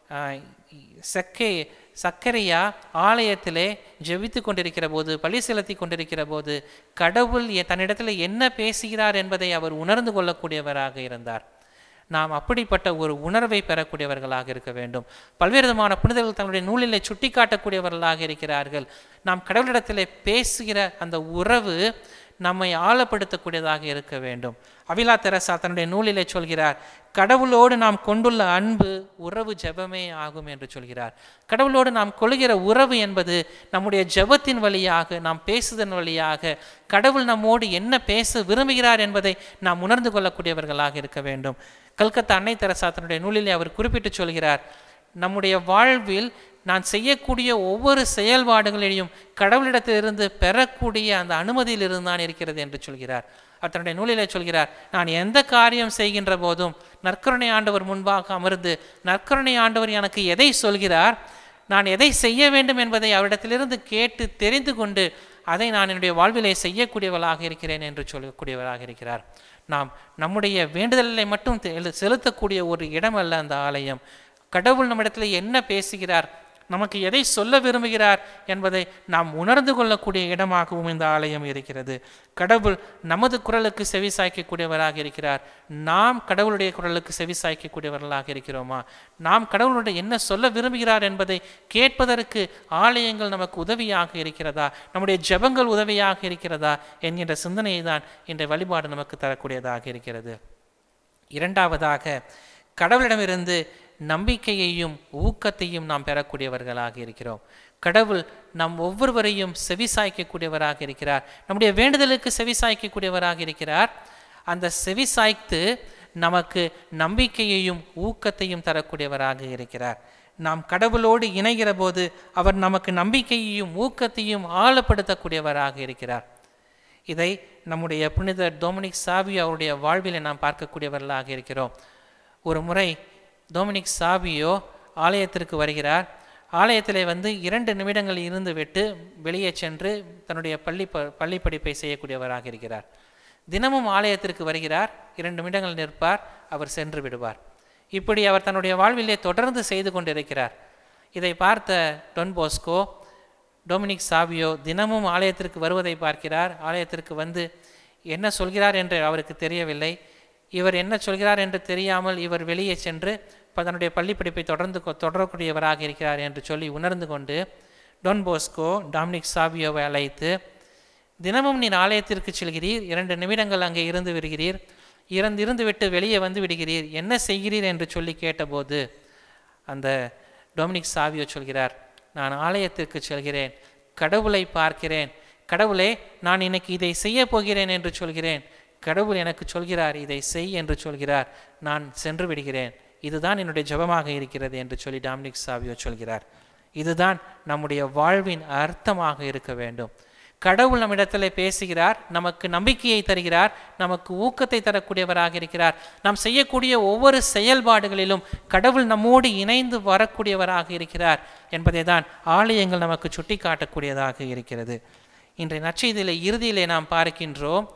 சக்கரியா ஆலயத்திலே ஜெபித்து கொண்டிருக்கிற போது, பலி செலுத்தி கொண்டிருக்கிற போது கடவுள் தன்னிடத்தில் என்ன பேசுகிறார் என்பதை அவர் உணர்ந்து கொள்ளக்கூடியவராக இருந்தார். நாம் அப்படிப்பட்ட ஒரு உணர்வை பெறக்கூடியவர்களாக இருக்க வேண்டும். பல்வேறு விதமான புனிதர்கள் தன்னுடைய நூலிலே சுட்டி காட்டக்கூடியவர்களாக இருக்கிறார்கள். நாம் கடவுளிடத்திலே பேசுகிற அந்த உறவு நம்மை ஆழப்படுத்தக்கூடியதாக இருக்க வேண்டும். அவிலா தெரசா தன்னுடைய நூலிலே சொல்கிறார், கடவுளோடு நாம் கொண்டுள்ள அன்பு உறவு ஜெபமே ஆகும் என்று சொல்கிறார். கடவுளோடு நாம் கொள்கிற உறவு என்பது நம்முடைய ஜெபத்தின் வழியாக, நாம் பேசுதன் வழியாக கடவுள் நம்மோடு என்ன பேச விரும்புகிறார் என்பதை நாம் உணர்ந்து கொள்ளக்கூடியவர்களாக இருக்க வேண்டும். கல்கத்தா அன்னை தெரசா தன்னுடைய நூலிலே அவர் குறிப்பிட்டு சொல்கிறார், நம்முடைய வாழ்வில் நான் செய்யக்கூடிய ஒவ்வொரு செயல்பாடுகளிலையும் கடவுளிடத்திலிருந்து பெறக்கூடிய அந்த அனுமதியிலிருந்து தான் இருக்கிறது என்று சொல்கிறார். அவர் தன்னுடைய நூலிலே சொல்கிறார், நான் எந்த காரியம் செய்கின்ற போதும் நற்கருணை ஆண்டவர் முன்பாக அமர்ந்து நற்கருணை ஆண்டவர் எனக்கு எதை சொல்கிறார், நான் எதை செய்ய வேண்டும் என்பதை அவரிடத்திலிருந்து கேட்டு தெரிந்து கொண்டு அதை நான் என்னுடைய வாழ்விலே செய்யக்கூடியவளாக இருக்கிறேன் என்று சொல்லக்கூடியவராக இருக்கிறார். நாம் நம்முடைய வேண்டுதலை மட்டும் செலுத்தக்கூடிய ஒரு இடம் அல்ல அந்த ஆலயம். கடவுள் நம்மிடத்தில் என்ன பேசுகிறார், நமக்கு எதை சொல்ல விரும்புகிறார் என்பதை நாம் உணர்ந்து கொள்ளக்கூடிய இடமாகவும் இந்த ஆலயம் இருக்கிறது. கடவுள் நமது குரலுக்கு செவி சாய்க்கக்கூடியவராக இருக்கிறார். நாம் கடவுளுடைய குரலுக்கு செவி சாய்க்கக்கூடியவர்களாக இருக்கிறோமா? நாம் கடவுளுடைய என்ன சொல்ல விரும்புகிறார் என்பதை கேட்பதற்கு ஆலயங்கள் நமக்கு உதவியாக இருக்கிறதா, நம்முடைய ஜெபங்கள் உதவியாக இருக்கிறதா என்கின்ற சிந்தனையை தான் இன்றைய வழிபாடு நமக்கு தரக்கூடியதாக இருக்கிறது. இரண்டாவதாக, கடவுளிடமிருந்து நம்பிக்கையையும் ஊக்கத்தையும் நாம் பெறக்கூடியவர்களாக இருக்கிறோம். கடவுள் நம் ஒவ்வொருவரையும் செவிசாய்க்கக்கூடியவராக இருக்கிறார். நம்முடைய வேண்டுதலுக்கு செவிசாய்க்கக்கூடியவராக இருக்கிறார். அந்த செவிசாய்த்து நமக்கு நம்பிக்கையையும் ஊக்கத்தையும் தரக்கூடியவராக இருக்கிறார். நாம் கடவுளோடு இணைகிற போது அவர் நமக்கு நம்பிக்கையையும் ஊக்கத்தையும் ஆழப்படுத்தக்கூடியவராக இருக்கிறார். இதை நம்முடைய புனித டொமினிக் சாவியோ அவருடைய வாழ்விலை நாம் பார்க்கக்கூடியவர்களாக இருக்கிறோம். ஒரு முறை டொமினிக் சாவியோ ஆலயத்திற்கு வருகிறார். ஆலயத்திலே 2 நிமிடங்கள் இருந்து விட்டு வெளியே சென்று தன்னுடைய பள்ளி படிப்பை செய்யக்கூடியவராக இருக்கிறார். தினமும் ஆலயத்திற்கு வருகிறார், 2 நிமிடங்கள் நிற்பார், அவர் சென்று விடுவார். இப்படி அவர் தன்னுடைய வாழ்விலே தொடர்ந்து செய்து கொண்டிருக்கிறார். இதை பார்த்த டொன் போஸ்கோ டொமினிக் சாவியோ தினமும் ஆலயத்திற்கு வருவதை பார்க்கிறார். ஆலயத்திற்கு வந்து என்ன சொல்கிறார் என்று அவருக்கு தெரியவில்லை. இவர் என்ன சொல்கிறார் என்று தெரியாமல் இவர் வெளியே சென்று தன்னுடைய பள்ளி படிப்பை தொடரக்கூடியவராக இருக்கிறார் என்று சொல்லி உணர்ந்து கொண்டு டொன் போஸ்கோ டொமினிக் சாவியோவை அழைத்து, தினமும் நீர் ஆலயத்திற்கு செல்கிறீர், 2 நிமிடங்கள் அங்கே இருந்து விடுகிறீர், இருந்து விட்டு வெளியே வந்து விடுகிறீர், என்ன செய்கிறீர் என்று சொல்லி கேட்டபோது அந்த டொமினிக் சாவியோ சொல்கிறார், நான் ஆலயத்திற்கு செல்கிறேன், கடவுளை பார்க்கிறேன், கடவுளே நான் இன்னைக்கு இதை செய்ய போகிறேன் என்று சொல்கிறேன், கடவுள் எனக்கு சொல்கிறார் இதை செய் என்று சொல்கிறார், நான் சென்று விடுகிறேன், இதுதான் என்னுடைய ஜெபமாக இருக்கிறது என்று சொல்லி டொமினிக் சாவியோ சொல்கிறார். இதுதான் நம்முடைய வாழ்வின் அர்த்தமாக இருக்க வேண்டும். கடவுள் நம்மிடத்தில் பேசுகிறார், நமக்கு நம்பிக்கையை தருகிறார், நமக்கு ஊக்கத்தை தரக்கூடியவராக இருக்கிறார். நாம் செய்யக்கூடிய ஒவ்வொரு செயல்பாடுகளிலும் கடவுள் நம்மோடு இணைந்து வரக்கூடியவராக இருக்கிறார் என்பதை தான் ஆலயங்கள் நமக்கு சுட்டி காட்டக்கூடியதாக இருக்கிறது. இன்றைய நற்செய்தியிலே இறுதியிலே நாம் பார்க்கின்றோம்,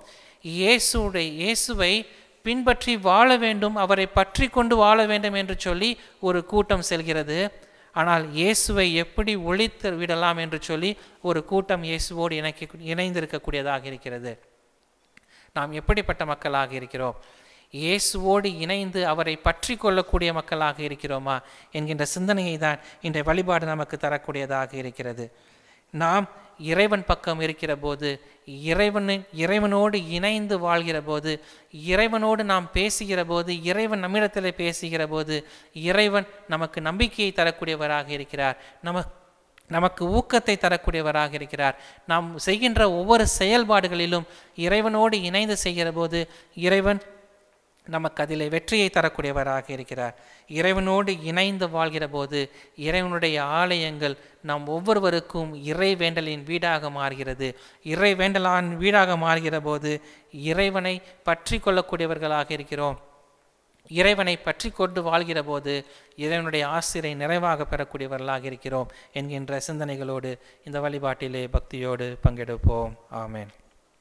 இயேசுவை பின்பற்றி வாழ வேண்டும், அவரை பற்றி கொண்டு வாழ வேண்டும் என்று சொல்லி ஒரு கூட்டம் செல்கிறது. ஆனால் இயேசுவை எப்படி ஒழித்து விடலாம் என்று சொல்லி ஒரு கூட்டம் இயேசுவோடு இணைந்திருக்கக்கூடியதாக இருக்கிறது. நாம் எப்படிப்பட்ட மக்களாக இருக்கிறோம்? இயேசுவோடு இணைந்து அவரை பற்றி கொள்ளக்கூடிய மக்களாக இருக்கிறோமா என்கின்ற சிந்தனையை தான் இன்றைய வழிபாடு நமக்கு தரக்கூடியதாக இருக்கிறது. நாம் இறைவன் பக்கம் இருக்கிற போது, இறைவனோடு இணைந்து வாழ்கிற போது, இறைவனோடு நாம் பேசுகிற போது, இறைவன் நம்மிடத்தில் பேசுகிற போது இறைவன் நமக்கு நம்பிக்கையை தரக்கூடியவராக இருக்கிறார், நமக்கு ஊக்கத்தை தரக்கூடியவராக இருக்கிறார். நாம் செய்கின்ற ஒவ்வொரு செயல்பாடுகளிலும் இறைவனோடு இணைந்து செய்கிற போது இறைவன் நமக்கு அதிலே வெற்றியை தரக்கூடியவராக இருக்கிறார். இறைவனோடு இணைந்து வாழ்கிற போது இறைவனுடைய ஆலயங்கள் நாம் ஒவ்வொருவருக்கும் இறை வேண்டலின் வீடாக மாறுகிறது. இறை வேண்டலான் வீடாக மாறுகிற போது இறைவனை பற்றி கொள்ளக்கூடியவர்களாக இருக்கிறோம். இறைவனை பற்றி கொண்டு வாழ்கிற போது இறைவனுடைய ஆசிரை நிறைவாக பெறக்கூடியவர்களாக இருக்கிறோம் என்கின்ற சிந்தனைகளோடு இந்த வழிபாட்டிலே பக்தியோடு பங்கெடுப்போம். ஆமென்.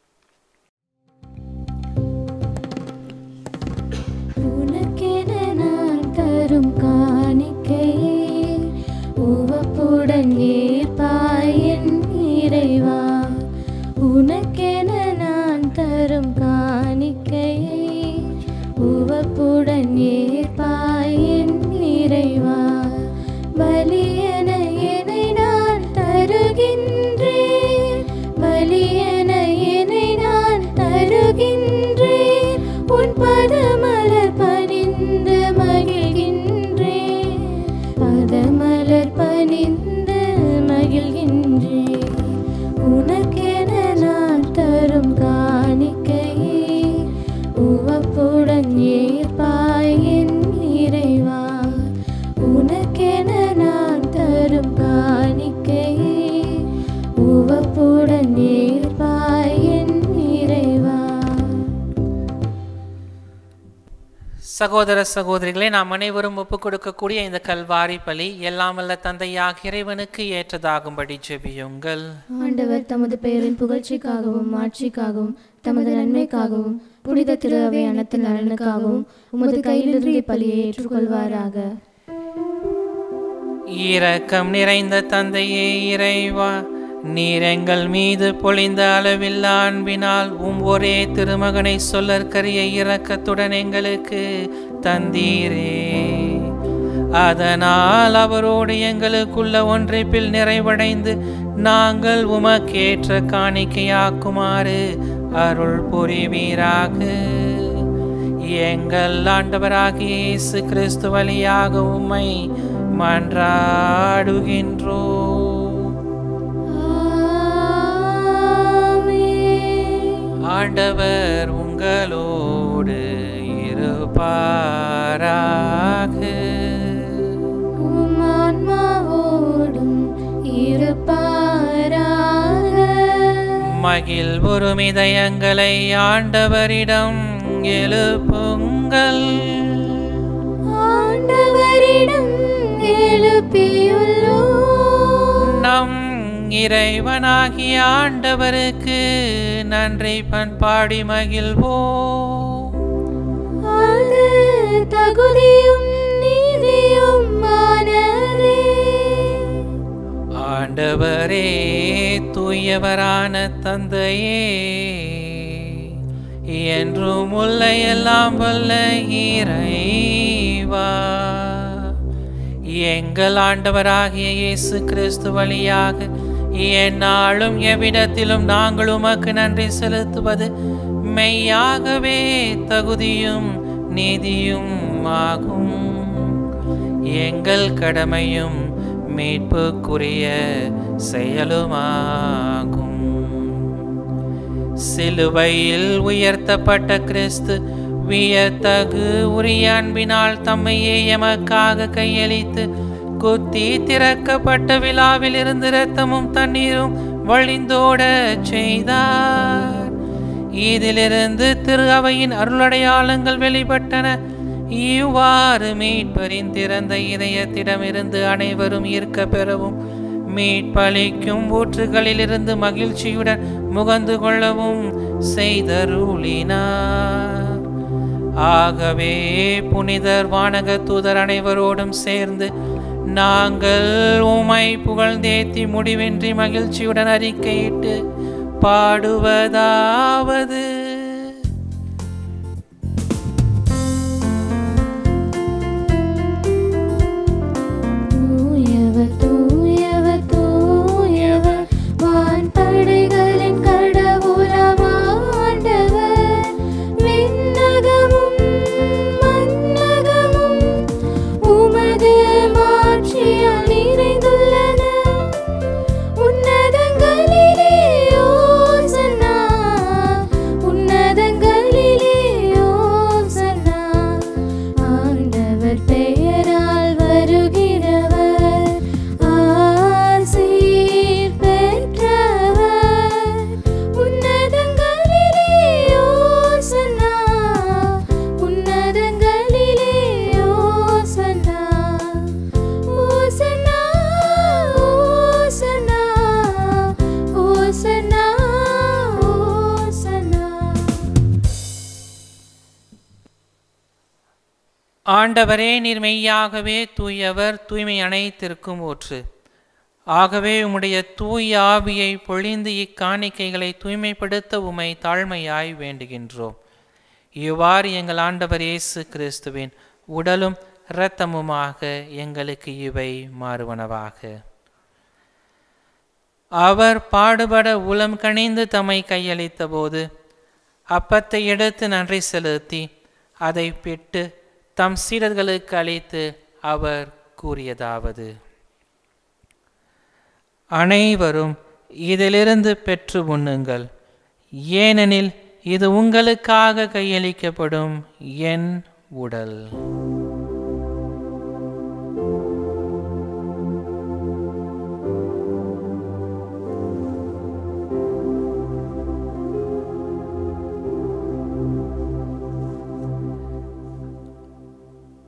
உனக்கென நான் தரும் காணிக்கையே உவப்புடன் ஏற்பாய் என் இறைவா. உனக்கென நான் தரும் காணிக்கையே உவப்புடன் ஏற்பாய் என் இறைவா. பலியென என்னை நான் தருகின்றேன், பலியென சகோதர சகோதரிகளே, நாம் அனைவரும் ஒப்புக் கொடுக்கக்கூடிய இந்த கல்வாரி பலி எல்லாம் வல்ல தந்தையாக இறைவனுக்கு ஏற்றதாகும்படி ஜெபியுங்கள். ஆண்டவர் தமது பெயரின் புகழ்ச்சிக்காகவும் ஆட்சிக்காகவும் தமது நன்மைக்காகவும் புனித திரு அவை அனைத்து நலனுக்காகவும் உமது கையிலிருந்து பலியை ஏற்றுக்கொள்வாராக. இரக்கம் நிறைந்த தந்தையே இறைவா, நீர் எங்கள் மீது பொழிந்த அளவில்லா அன்பினால் ஒரே திருமகனை சொல்லற்கரிய இரக்கத்துடன் எங்களுக்கு தந்தீரே. அதனால் அவரோடு எங்களுக்குள்ள ஒன்றிப்பில் நிறைவடைந்து நாங்கள் உமக்கேற்ற காணிக்கையாக்குமாறு அருள் புரிவீராக. எங்கள் ஆண்டவராகிய இயேசு கிறிஸ்து வழியாக உம்மை மன்றாடுகின்றோம். ஆண்டவர் உங்களோடு இருப்பாராக. உம் ஆன்மாவோடும் இருப்பாராக. மகிழ்வுறும் இதயங்களை ஆண்டவரிடம் எழுப்புங்கள். ஆண்டவரிடம் எழுப்பியுள்ளோம். நம் இறைவனாகிய ஆண்டவருக்கு நன்றி பண்பாடி மகிழ்வோம். அது தகுதியும் நீதியுமானதே. ஆண்டவரே, தூயவரான தந்தையே, என்றும் உள்ள எல்லாம் வல்ல இறைவா, எங்கள் ஆண்டவராகிய இயேசு கிறிஸ்து வழியாக எந்நாளும் எவ்விடத்திலும் நாங்கள் உமக்கு நன்றி செலுத்துவது மெய்யாகவே தகுதியும் நீதியும் ஆகும். எங்கள் கடமையும் மீட்புக்குரிய செயலுமாகும். சிலுவையில் உயர்த்தப்பட்ட கிறிஸ்து வியத்தகு உரிய அன்பினால் தம்மையே எமக்காக கையளித்து குத்தி திறக்கப்பட்ட விழாவில் இருந்து இரத்தமும் தண்ணீரும் வழிந்தோட செய்தார். இதிலிருந்து திரு அவையின் அருளடையாளங்கள் வெளிப்பட்டன. இவ்வாறு மீட்பரின் திறந்த இதயத்திடமிருந்து அனைவரும் ஈர்க்க பெறவும் மீட்பளிக்கும் ஊற்றுகளிலிருந்து மகிழ்ச்சியுடன் முகந்து கொள்ளவும் செய்தருளினார். ஆகவே புனிதர் வானக தூதர் அனைவரோடும் சேர்ந்து நாங்கள் உம்மை புகழ்ந்தேத்தி முடிவின்றி மகிழ்ச்சியுடன் அறிக்கையிட்டு பாடுவதாவது: தூயவர் தூயவர் தூயவர் வான்படைகளின் கடவுளாம் ஆண்டவர். விண்ணகமும் மண்ணகமும் உமது மாட்சியால் நிறைந்துள்ளன. உன்னதங்களிலே ஓசன்னா, உன்னதங்களிலே ஓசன்னா. ஆண்டவர் பெயரால் வருகிறவர் ஆசீர் பெற்றவர். உன்னதங்களிலே ஓசன்னா, உன்னதங்களிலே ஓசன்னா. ஓசன்னா ஓசன்னா ஓசன்னா ஓசன்னா. ஆண்டவரே, நீர் மெய்யாகவே தூயவர், தூய்மை அனைத்திற்கும் ஊற்று. ஆகவே உம்முடைய தூய ஆவியை பொழிந்து இக்காணிக்கைகளை தூய்மைப்படுத்த உம்மை தாழ்மையாய் வேண்டுகின்றோம். இவ்வாறு எங்கள் ஆண்டவர் இயேசு கிறிஸ்துவின் உடலும் இரத்தமுமாக எங்களுக்கு இவை மாறுவனவாக. அவர் பாடுபட உளம் கனிந்து தம்மை கையளித்த போது அப்பத்தை எடுத்து நன்றி செலுத்தி அதை பிட்டு தம் சீடர்களுக்கு அளித்து அவர் கூறியதாவது: அனைவரும் இதிலிருந்து பெற்று உண்ணுங்கள், ஏனெனில் இது உங்களுக்காக கையளிக்கப்படும் என் உடல்.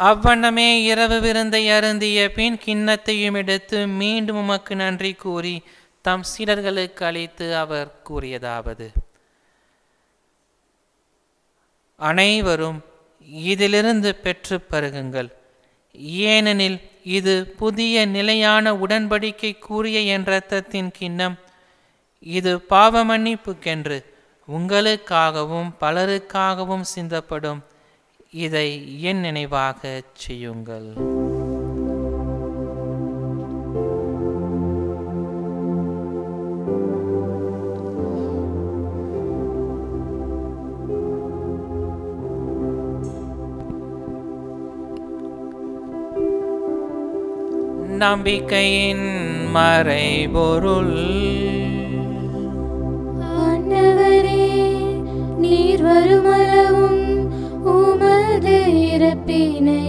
அவ்வண்ணமே இரவு விருந்தை அருந்திய பின் கிண்ணத்தையும் எடுத்து மீண்டும் உமக்கு நன்றி கூறி தம் சீடர்களுக்கு அளித்து அவர் கூறியதாவது: அனைவரும் இதிலிருந்து பெற்று பருகுங்கள், ஏனெனில் இது புதிய நிலையான உடன்படிக்கை கூறிய என் இரத்தத்தின் கிண்ணம். இது பாவ மன்னிப்புக்கென்று உங்களுக்காகவும் பலருக்காகவும் சிந்தப்படும். இதை என் நினைவாக செய்யுங்கள். நம்பிக்கையின் மறைபொருள். ஆண்டவரே, நீர் வருமளவும் உமது இறப்பினை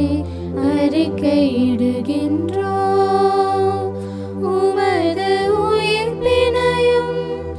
அறிக்கையிடுகின்றோம், உமது உயிர்ப்பினையும்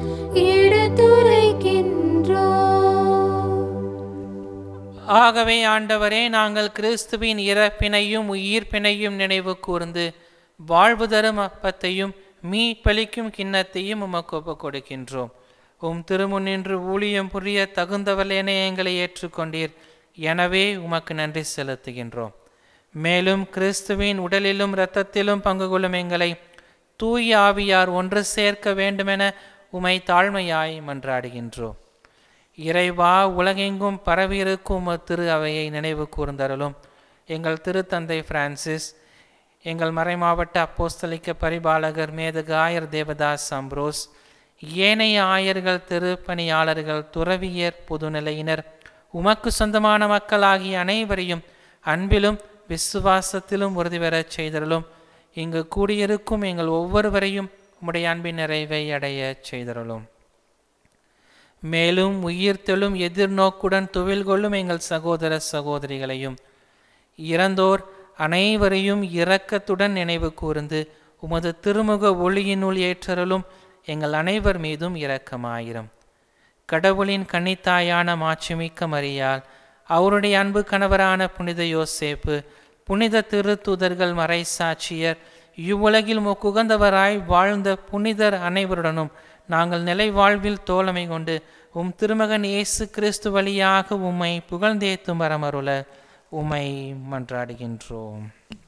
எடுத்துரைக்கின்றோம். ஆகவே ஆண்டவரே, நாங்கள் கிறிஸ்துவின் இறப்பினையும் உயிர்ப்பினையும் நினைவு கூர்ந்து வாழ்வு தரும் அப்பத்தையும் மீட்பளிக்கும் கிண்ணத்தையும் உமக்கு ஒப்புக் கொடுக்கின்றோம். உம் திருமுன்னின்று ஊழியம் புரிய தகுந்தவள் என எங்களை ஏற்றுக்கொண்டீர். எனவே உமக்கு நன்றி செலுத்துகின்றோம். மேலும் கிறிஸ்துவின் உடலிலும் இரத்தத்திலும் பங்கு கொள்ளும் எங்களை தூய ஆவியார் ஒன்று சேர்க்க வேண்டுமென உமை தாழ்மையாய் மன்றாடுகின்றோம். இறைவா, உலகெங்கும் பரவியிருக்கும் திரு அவையை நினைவு கூர்ந்தருளும். எங்கள் திருத்தந்தை பிரான்சிஸ், எங்கள் மறைமாவட்ட அப்போஸ்தலிக்க பரிபாலகர் மேதகு ஆயர் தேவதாஸ் அம்ப்ரோஸ், ஏனைய ஆயர்கள், திருப்பணியாளர்கள், துறவியர், பொதுநிலையினர், உமக்கு சொந்தமான மக்களாகிய அனைவரையும் அன்பிலும் விசுவாசத்திலும் உறுதி பெறச் செய்தருளும். இங்கு கூடியிருக்கும் எங்கள் ஒவ்வொருவரையும் உம்முடைய அன்பின் நிறைவை அடைய செய்தருளும். மேலும் உயிர்த்தெழும் எதிர்நோக்குடன் துவில் கொள்ளும் எங்கள் சகோதர சகோதரிகளையும் இறந்தோர் அனைவரையும் இரக்கத்துடன் நினைவு கூர்ந்து உமது திருமுக ஒளியினுள் ஏற்றருளும். எங்கள் அனைவர் மீதும் இரக்கமாயிரும். கடவுளின் கன்னித்தாயான மாட்சிமிக்க மரியாள், அவருடைய அன்பு கணவரான புனித யோசேப்பு, புனித திருத்தூதர்கள், மறைசாட்சியர், இவ்வுலகில் முக்குகந்தவராய் வாழ்ந்த புனிதர் அனைவருடனும் நாங்கள் நிலை வாழ்வில் தோழமை கொண்டு உம் திருமகன் இயேசு கிறிஸ்து வழியாக உம்மை புகழ்ந்தேத்தும் வரமருள உம்மை மன்றாடுகின்றோம்.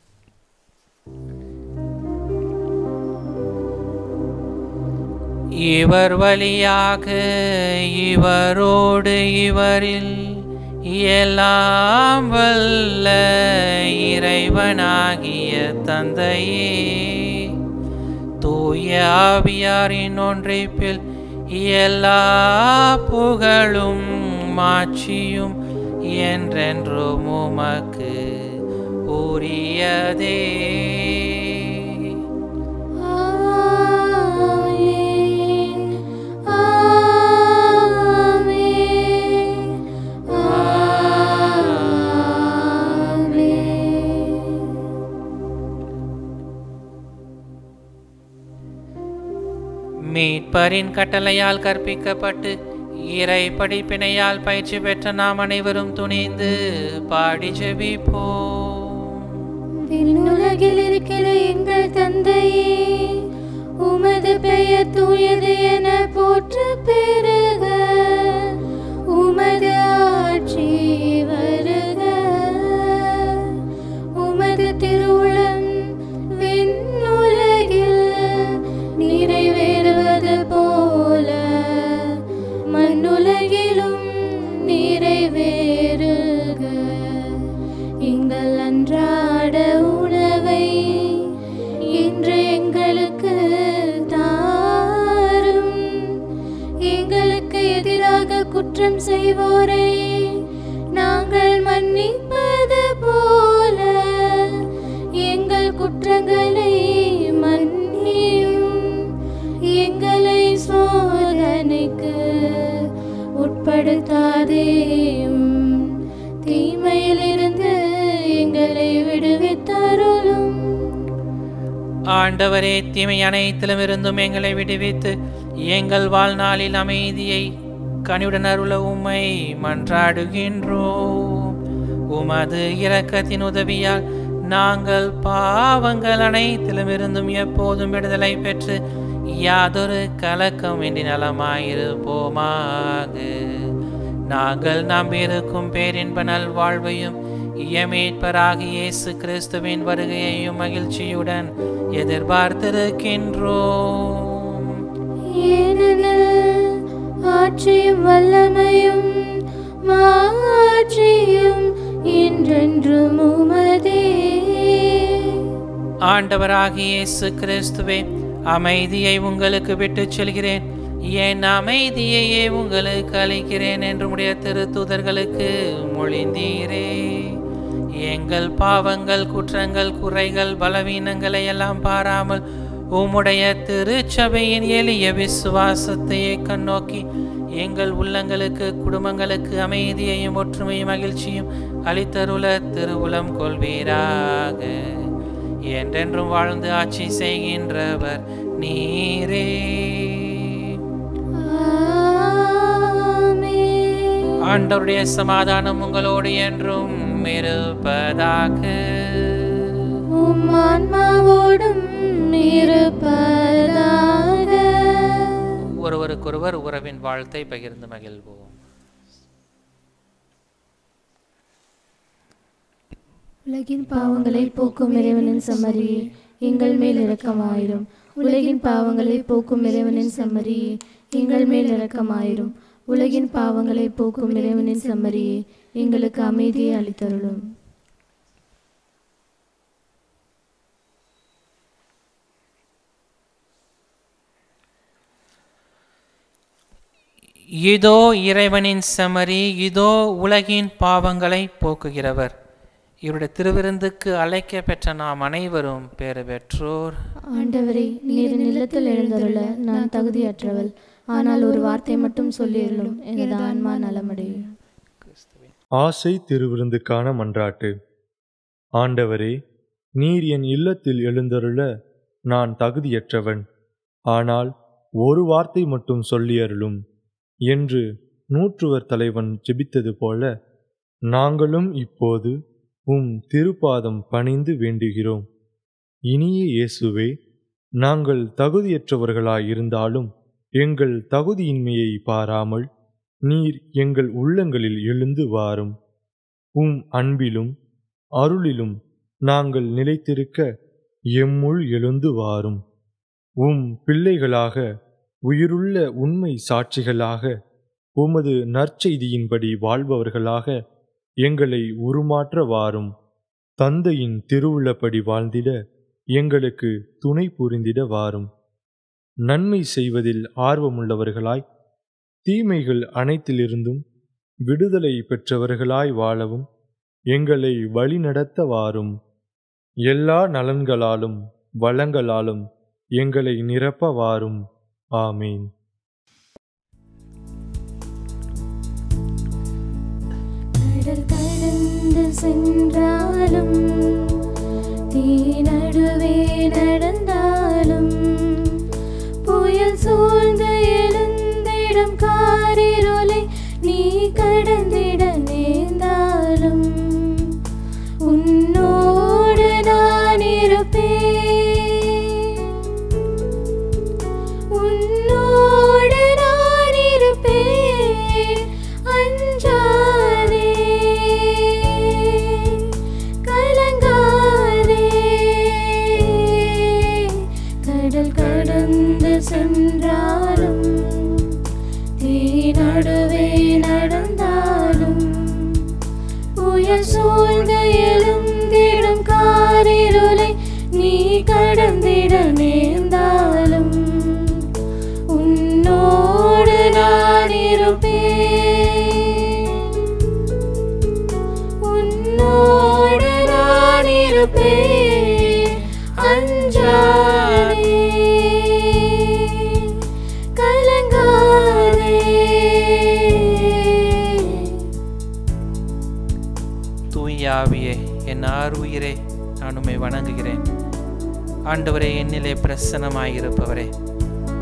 இவர் வழியாக, இவரோடு, இவரில் எல்லாம் வல்ல இறைவனாகிய தந்தையே, தூய ஆவியாரின் ஒன்றைப்பில் எல்லா புகழும் மாட்சியும் என்றென்றும் உமக்கு உரியதே. மீட்பரின் கட்டளையால் கற்பிக்கப்பட்டு இறை படிப்பினையால் பயிற்சி பெற்ற நாம் அனைவரும் துணிந்து பாடி ஜெபிப்போம். விண்ணுலகில் இருக்கிற எங்கள் தந்தையே, உமது பெயர் தூயது என போற்று பெறுக. உமது ஆட்சி வருக. உமது திருவுளம் விண்ணுலகில் நிறைவேறுவது போல மண்ணுலகிலும் நிறைவேறுக. எங்கள் அன்றாட உணவை இன்று எங்களுக்கு தாரும். எங்களுக்கு எதிராக குற்றம் செய்வோரை நாங்கள் மன்னிப்பது போல எங்கள் குற்றங்களை மன்னியும். எங்களை சோதனைக்கு உட்படுத்தாதேயும், தீமையிலிருந்து எங்களை விடுவித்தருளும். ஆண்டவரே, தீமை அனைத்திலும் இருந்தும் எங்களை விடுவித்து எங்கள் வாழ்நாளில் அமைதியை கனிவுடன் அருள உம்மை மன்றாடுகின்றோம். உமது இரக்கத்தின் உதவியால் நாங்கள் பாவங்கள் அனைத்திலுமிருந்தும் எப்போதும் விடுதலை பெற்று யாதொரு கலக்கமின்றி நலமாயிருப்போமாக. நாங்கள் நம்பியிருக்கும் பேரின்ப நல்வாழ்வையும் இயமீட்பராகிய இயேசு கிறிஸ்துவின் வருகையையும் மகிழ்ச்சியுடன் எதிர்பார்த்திருக்கின்றோம். ஏனெனில் ஆட்சியும் வல்லமையும் மாட்சியும் என்றென்றும் உமதே. ஆண்டவராகிய இயேசு கிறிஸ்துவே, அமைதியை உங்களுக்கு விட்டுச் செல்கிறேன், என் அமைதியையே உங்களுக்கு அளிக்கிறேன் என்று உடைய திருத்தூதர்களுக்கு மொழிந்தீரே. எங்கள் பாவங்கள், குற்றங்கள், குறைகள், பலவீனங்களை எல்லாம் பாராமல் உம்முடைய திருச்சபையின் எளிய விசுவாசத்தையே கண்ணோக்கி எங்கள் உள்ளங்களுக்கு, குடும்பங்களுக்கு அமைதியையும் ஒற்றுமையும் மகிழ்ச்சியும் அளித்தருள திருவுளம் கொள்வீராக. என்றென்றும் வாழ்ந்து ஆட்சி செய்கின்றவர் நீரே. ஆண்டவருடைய சமாதானம் உங்களோடு என்றும் இருப்பதாக. உம் ஆன்மாவோடும் இருப்பதாக. ஒருவருக்கொருவர் உறவின் வாழ்த்தை பகிர்ந்து மகிழ்வோம். உலகின் பாவங்களை போக்கும் இறைவனின் செம்மறியே, எங்கள் மேல் இரக்கமாயிரும். உலகின் பாவங்களை போக்கும் இறைவனின் செம்மறியே, எங்கள் மேல் இரக்கமாயிரும். உலகின் பாவங்களை போக்கும் இறைவனின் செம்மறியே, எங்களுக்கு அமைதியை அளித்தருளும். இதோ இறைவனின் செம்மறி, இதோ உலகின் பாவங்களை போக்குகிறவர். இவருடைய திருவிருந்துக்கு அழைக்க பெற்ற நாம் அனைவரும் பேறு பெற்றோர். ஆண்டவரே, நீர் நிலத்தில் எழுந்தருள நான் தகுதியற்றவள். ஆனால் ஒரு வார்த்தை மட்டும் சொல்லியருளும், எனது ஆன்மா நலமடையும். ஆசை திருவிருந்துக்கான மன்றாட்டு. ஆண்டவரே, நீர் என் இல்லத்தில் எழுந்தருள நான் தகுதியற்றவன். ஆனால் ஒரு வார்த்தை மட்டும் சொல்லியருளும் என்று நூற்றுவர் தலைவன் ஜெபித்தது போல நாங்களும் இப்போது உம் திருப்பாதம் பணிந்து வேண்டுகிறோம். இனிய இயேசுவே, நாங்கள் தகுதியற்றவர்களாயிருந்தாலும் எங்கள் தகுதியின்மையை பாராமல் நீர் எங்கள் உள்ளங்களில் எழுந்து வாரும். உம் அன்பிலும் அருளிலும் நாங்கள் நிலைத்திருக்க எம்முள் எழுந்து வாரும். உம் பிள்ளைகளாக, உயிருள்ள உண்மை சாட்சிகளாக, உமது நற்செய்தியின்படி வாழ்பவர்களாக எங்களை உருமாற்ற வாரும். தந்தையின் திருவுள்ளப்படி வாழ்ந்திட எங்களுக்கு துணை புரிந்திட வாரும். நன்மை செய்வதில் ஆர்வமுள்ளவர்களாய், தீமைகள் அனைத்திலிருந்தும் விடுதலை பெற்றவர்களாய் வாழவும் எங்களை வழிநடத்த வாரும். எல்லா நலன்களாலும் வளங்களாலும் எங்களை நிரப்ப வாரும். ஆமீன். கடல் கடந்து சென்றாலும், தீ நடுவே நடந்தாலும், புயல் சூழ்ந்து எழுந்திடும் காரிருளை நீ கடந்திட நேர்ந்தாலும், உன்னோடு நான் இருப்பேன், உன்னோடு நான் இருப்பேன். அஞ்சாதே, கலங்காதே. கடல் கடந்து சென்றாலும், தீ நடுவே நடந்தாலும், புயல் சூழ்ந்து எழுந்திடும் காரிருளை நீ கடந்திட நேர்ந்தாலும், உன்னோடு நான் இருப்பேன், உன்னோடு நான் இருப்பேன். அஞ்சாதே, கலங்காதே. தூயாவியே, என் ஆருயிரே, நான் உம்மை வணங்குகிறேன். ஆண்டவரே, என்னிலே பிரசன்னமாயிருப்பவரே,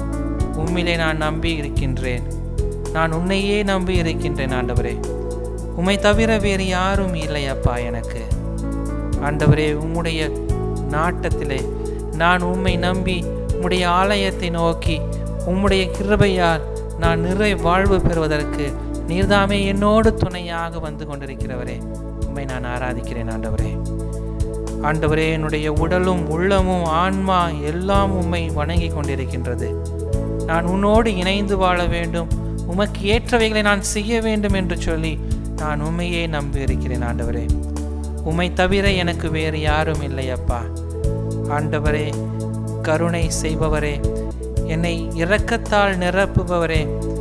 உம்மிலே நான் நம்பி இருக்கின்றேன். நான் உன்னையே நம்பி இருக்கின்றேன். ஆண்டவரே, உம்மை தவிர வேறு யாரும் இல்லையப்பா எனக்கு. ஆண்டவரே, உம்முடைய நாட்டத்திலே நான் உம்மை நம்பி உம்முடைய ஆலயத்தை நோக்கி உம்முடைய கிருபையால் நான் நிறை வாழ்வு பெறுவதற்கு நீர்தாமே என்னோடு துணையாக வந்து கொண்டிருக்கிறவரே, உம்மை நான் ஆராதிக்கிறேன். ஆண்டவரே, என்னுடைய உடலும் உள்ளமும் ஆன்மா எல்லாம் உம்மை வணங்கி கொண்டிருக்கின்றது. நான் உன்னோடு இணைந்து வாழ வேண்டும், உமக்கு ஏற்றவைகளை நான் செய்ய வேண்டும் என்று சொல்லி நான் உம்மையே நம்பி இருக்கிறேன். ஆண்டவரே, உம்மை தவிர எனக்கு வேறு யாரும் இல்லையப்பா. ஆண்டவரே, கருணை செய்பவரே, என்னை இரக்கத்தால் நிரப்புபவரே,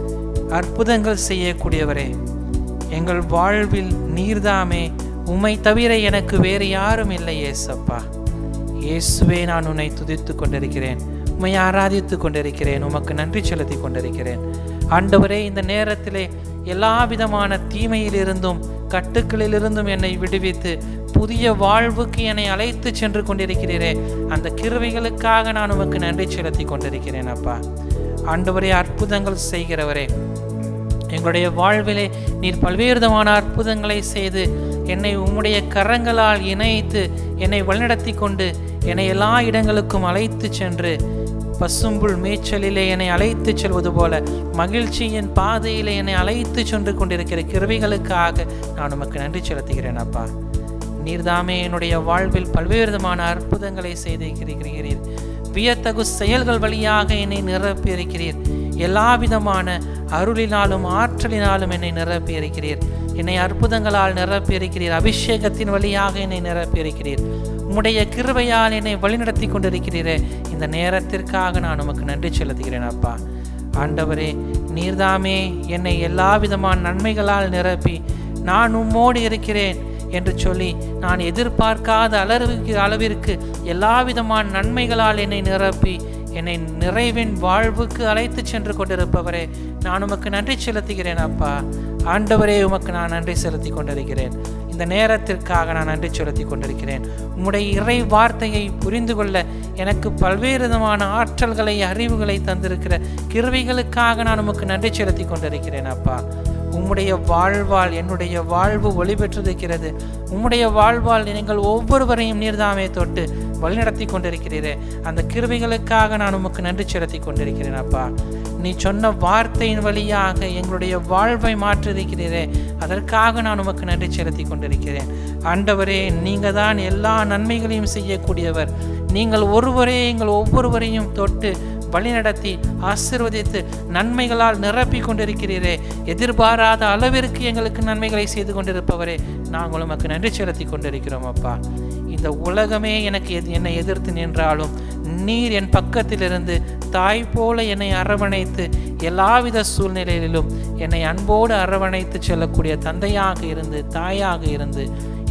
அற்புதங்கள் செய்யக்கூடியவரே, எங்கள் வாழ்வில் நீர்தாமே, உம்மை தவிர எனக்கு வேறு யாரும் இல்லை ஏசப்பா. இயேசுவே, நான் உன்னை துதித்து கொண்டிருக்கிறேன், உம்மை ஆராதித்து கொண்டிருக்கிறேன், உமக்கு நன்றி செலுத்தி கொண்டிருக்கிறேன். ஆண்டவரே, இந்த நேரத்திலே எல்லா விதமான தீமையிலிருந்தும் கட்டுக்களிலிருந்தும் என்னை விடுவித்து புதிய வாழ்வுக்கு என்னை அழைத்து சென்று கொண்டிருக்கிறீரே, அந்த கிருபைகளுக்காக நான் உமக்கு நன்றி செலுத்தி கொண்டிருக்கிறேன் அப்பா. ஆண்டவரே, அற்புதங்கள் செய்கிறவரே, எங்களுடைய வாழ்விலே நீர் பல்வேறு விதமான அற்புதங்களை செய்து என்னை உம்முடைய கரங்களால் இணைத்து என்னை வழிநடத்தி கொண்டு என்னை எல்லா இடங்களுக்கும் அழைத்து சென்று பசும்புல் மேய்ச்சலிலே என்னை அழைத்து செல்வது போல மகிழ்ச்சியின் பாதையிலே என்னை அழைத்து சென்று கொண்டிருக்கிற கிருபைகளுக்காக நான் உமக்கு நன்றி செலுத்துகிறேன் அப்பா. நீர்தாமே என்னுடைய வாழ்வில் பல்வேறு விதமான அற்புதங்களை செய்திருக்கிறீர். வியத்தகு செயல்கள் வழியாக என்னை நிரப்பியிருக்கிறீர். எல்லா விதமான அருளினாலும் ஆற்றலினாலும் என்னை நிரப்பியிருக்கிறீர். என்னை அற்புதங்களால் நிரப்பியிருக்கிறீர். அபிஷேகத்தின் வழியாக என்னை நிரப்பியிருக்கிறீர். உம்முடைய கிருபையால் என்னை வழிநடத்தி கொண்டிருக்கிறீரே, இந்த நேரத்திற்காக நான் உமக்கு நன்றி செலுத்துகிறேன் அப்பா. ஆண்டவரே, நீர்தாமே என்னை எல்லா விதமான நன்மைகளால் நிரப்பி நான் உம்மோடு இருக்கிறேன் என்று சொல்லி நான் எதிர்பார்க்காத அளவிற்கு எல்லா விதமான நன்மைகளால் என்னை நிரப்பி என்னை நிறைவின் வாழ்வுக்கு அழைத்து சென்று கொண்டிருப்பவரே, நான் உமக்கு நன்றி செலுத்துகிறேன் அப்பா. ஆண்டவரே, உமக்கு நான் நன்றி செலுத்தி கொண்டிருக்கிறேன். இந்த நேரத்திற்காக நான் நன்றி செலுத்தி கொண்டிருக்கிறேன். உம்முடைய இறை வார்த்தையை புரிந்து கொள்ள எனக்கு பல்வேறு விதமான ஆற்றல்களை அறிவுகளை தந்திருக்கிற கிருபைகளுக்காக நான் உமக்கு நன்றி செலுத்தி கொண்டிருக்கிறேன் அப்பா. உம்முடைய வாழ்வால் என்னுடைய வாழ்வு ஒளி பெற்றிருக்கிறது. உம்முடைய வாழ்வால் நீங்கள் ஒவ்வொருவரையும் நீர்தாமே தொட்டு வழிநடத்தி கொண்டிருக்கிறீரே, அந்த கிருபைகளுக்காக நான் உமக்கு நன்றி செலுத்தி கொண்டிருக்கிறேன் அப்பா. நீ சொன்ன வார்த்தையின் வழியாக எங்களுடைய வாழ்வை மாற்றிருக்கிறீரே, அதற்காக நான் உமக்கு நன்றி செலுத்தி கொண்டிருக்கிறேன். ஆண்டவரே, நீங்கள் தான் எல்லா நன்மைகளையும் செய்யக்கூடியவர். நீங்கள் ஒருவரே எங்கள் ஒவ்வொருவரையும் தொட்டு வழிநடத்தி ஆசீர்வதித்து நன்மைகளால் நிரப்பி கொண்டிருக்கிறீரே, எதிர்பாராத அளவிற்கு எங்களுக்கு நன்மைகளை செய்து கொண்டிருப்பவரே, நாங்கள் உமக்கு நன்றி செலுத்தி கொண்டிருக்கிறோம் அப்பா. இந்த உலகமே என்னை எதிர்த்து நின்றாலும் நீர் என் பக்கத்திலிருந்து தாய் போல என்னை அரவணைத்து எல்லாவித சூழ்நிலையிலும் என்னை அன்போடு அரவணைத்து செல்லக்கூடிய தந்தையாக இருந்து தாயாக இருந்து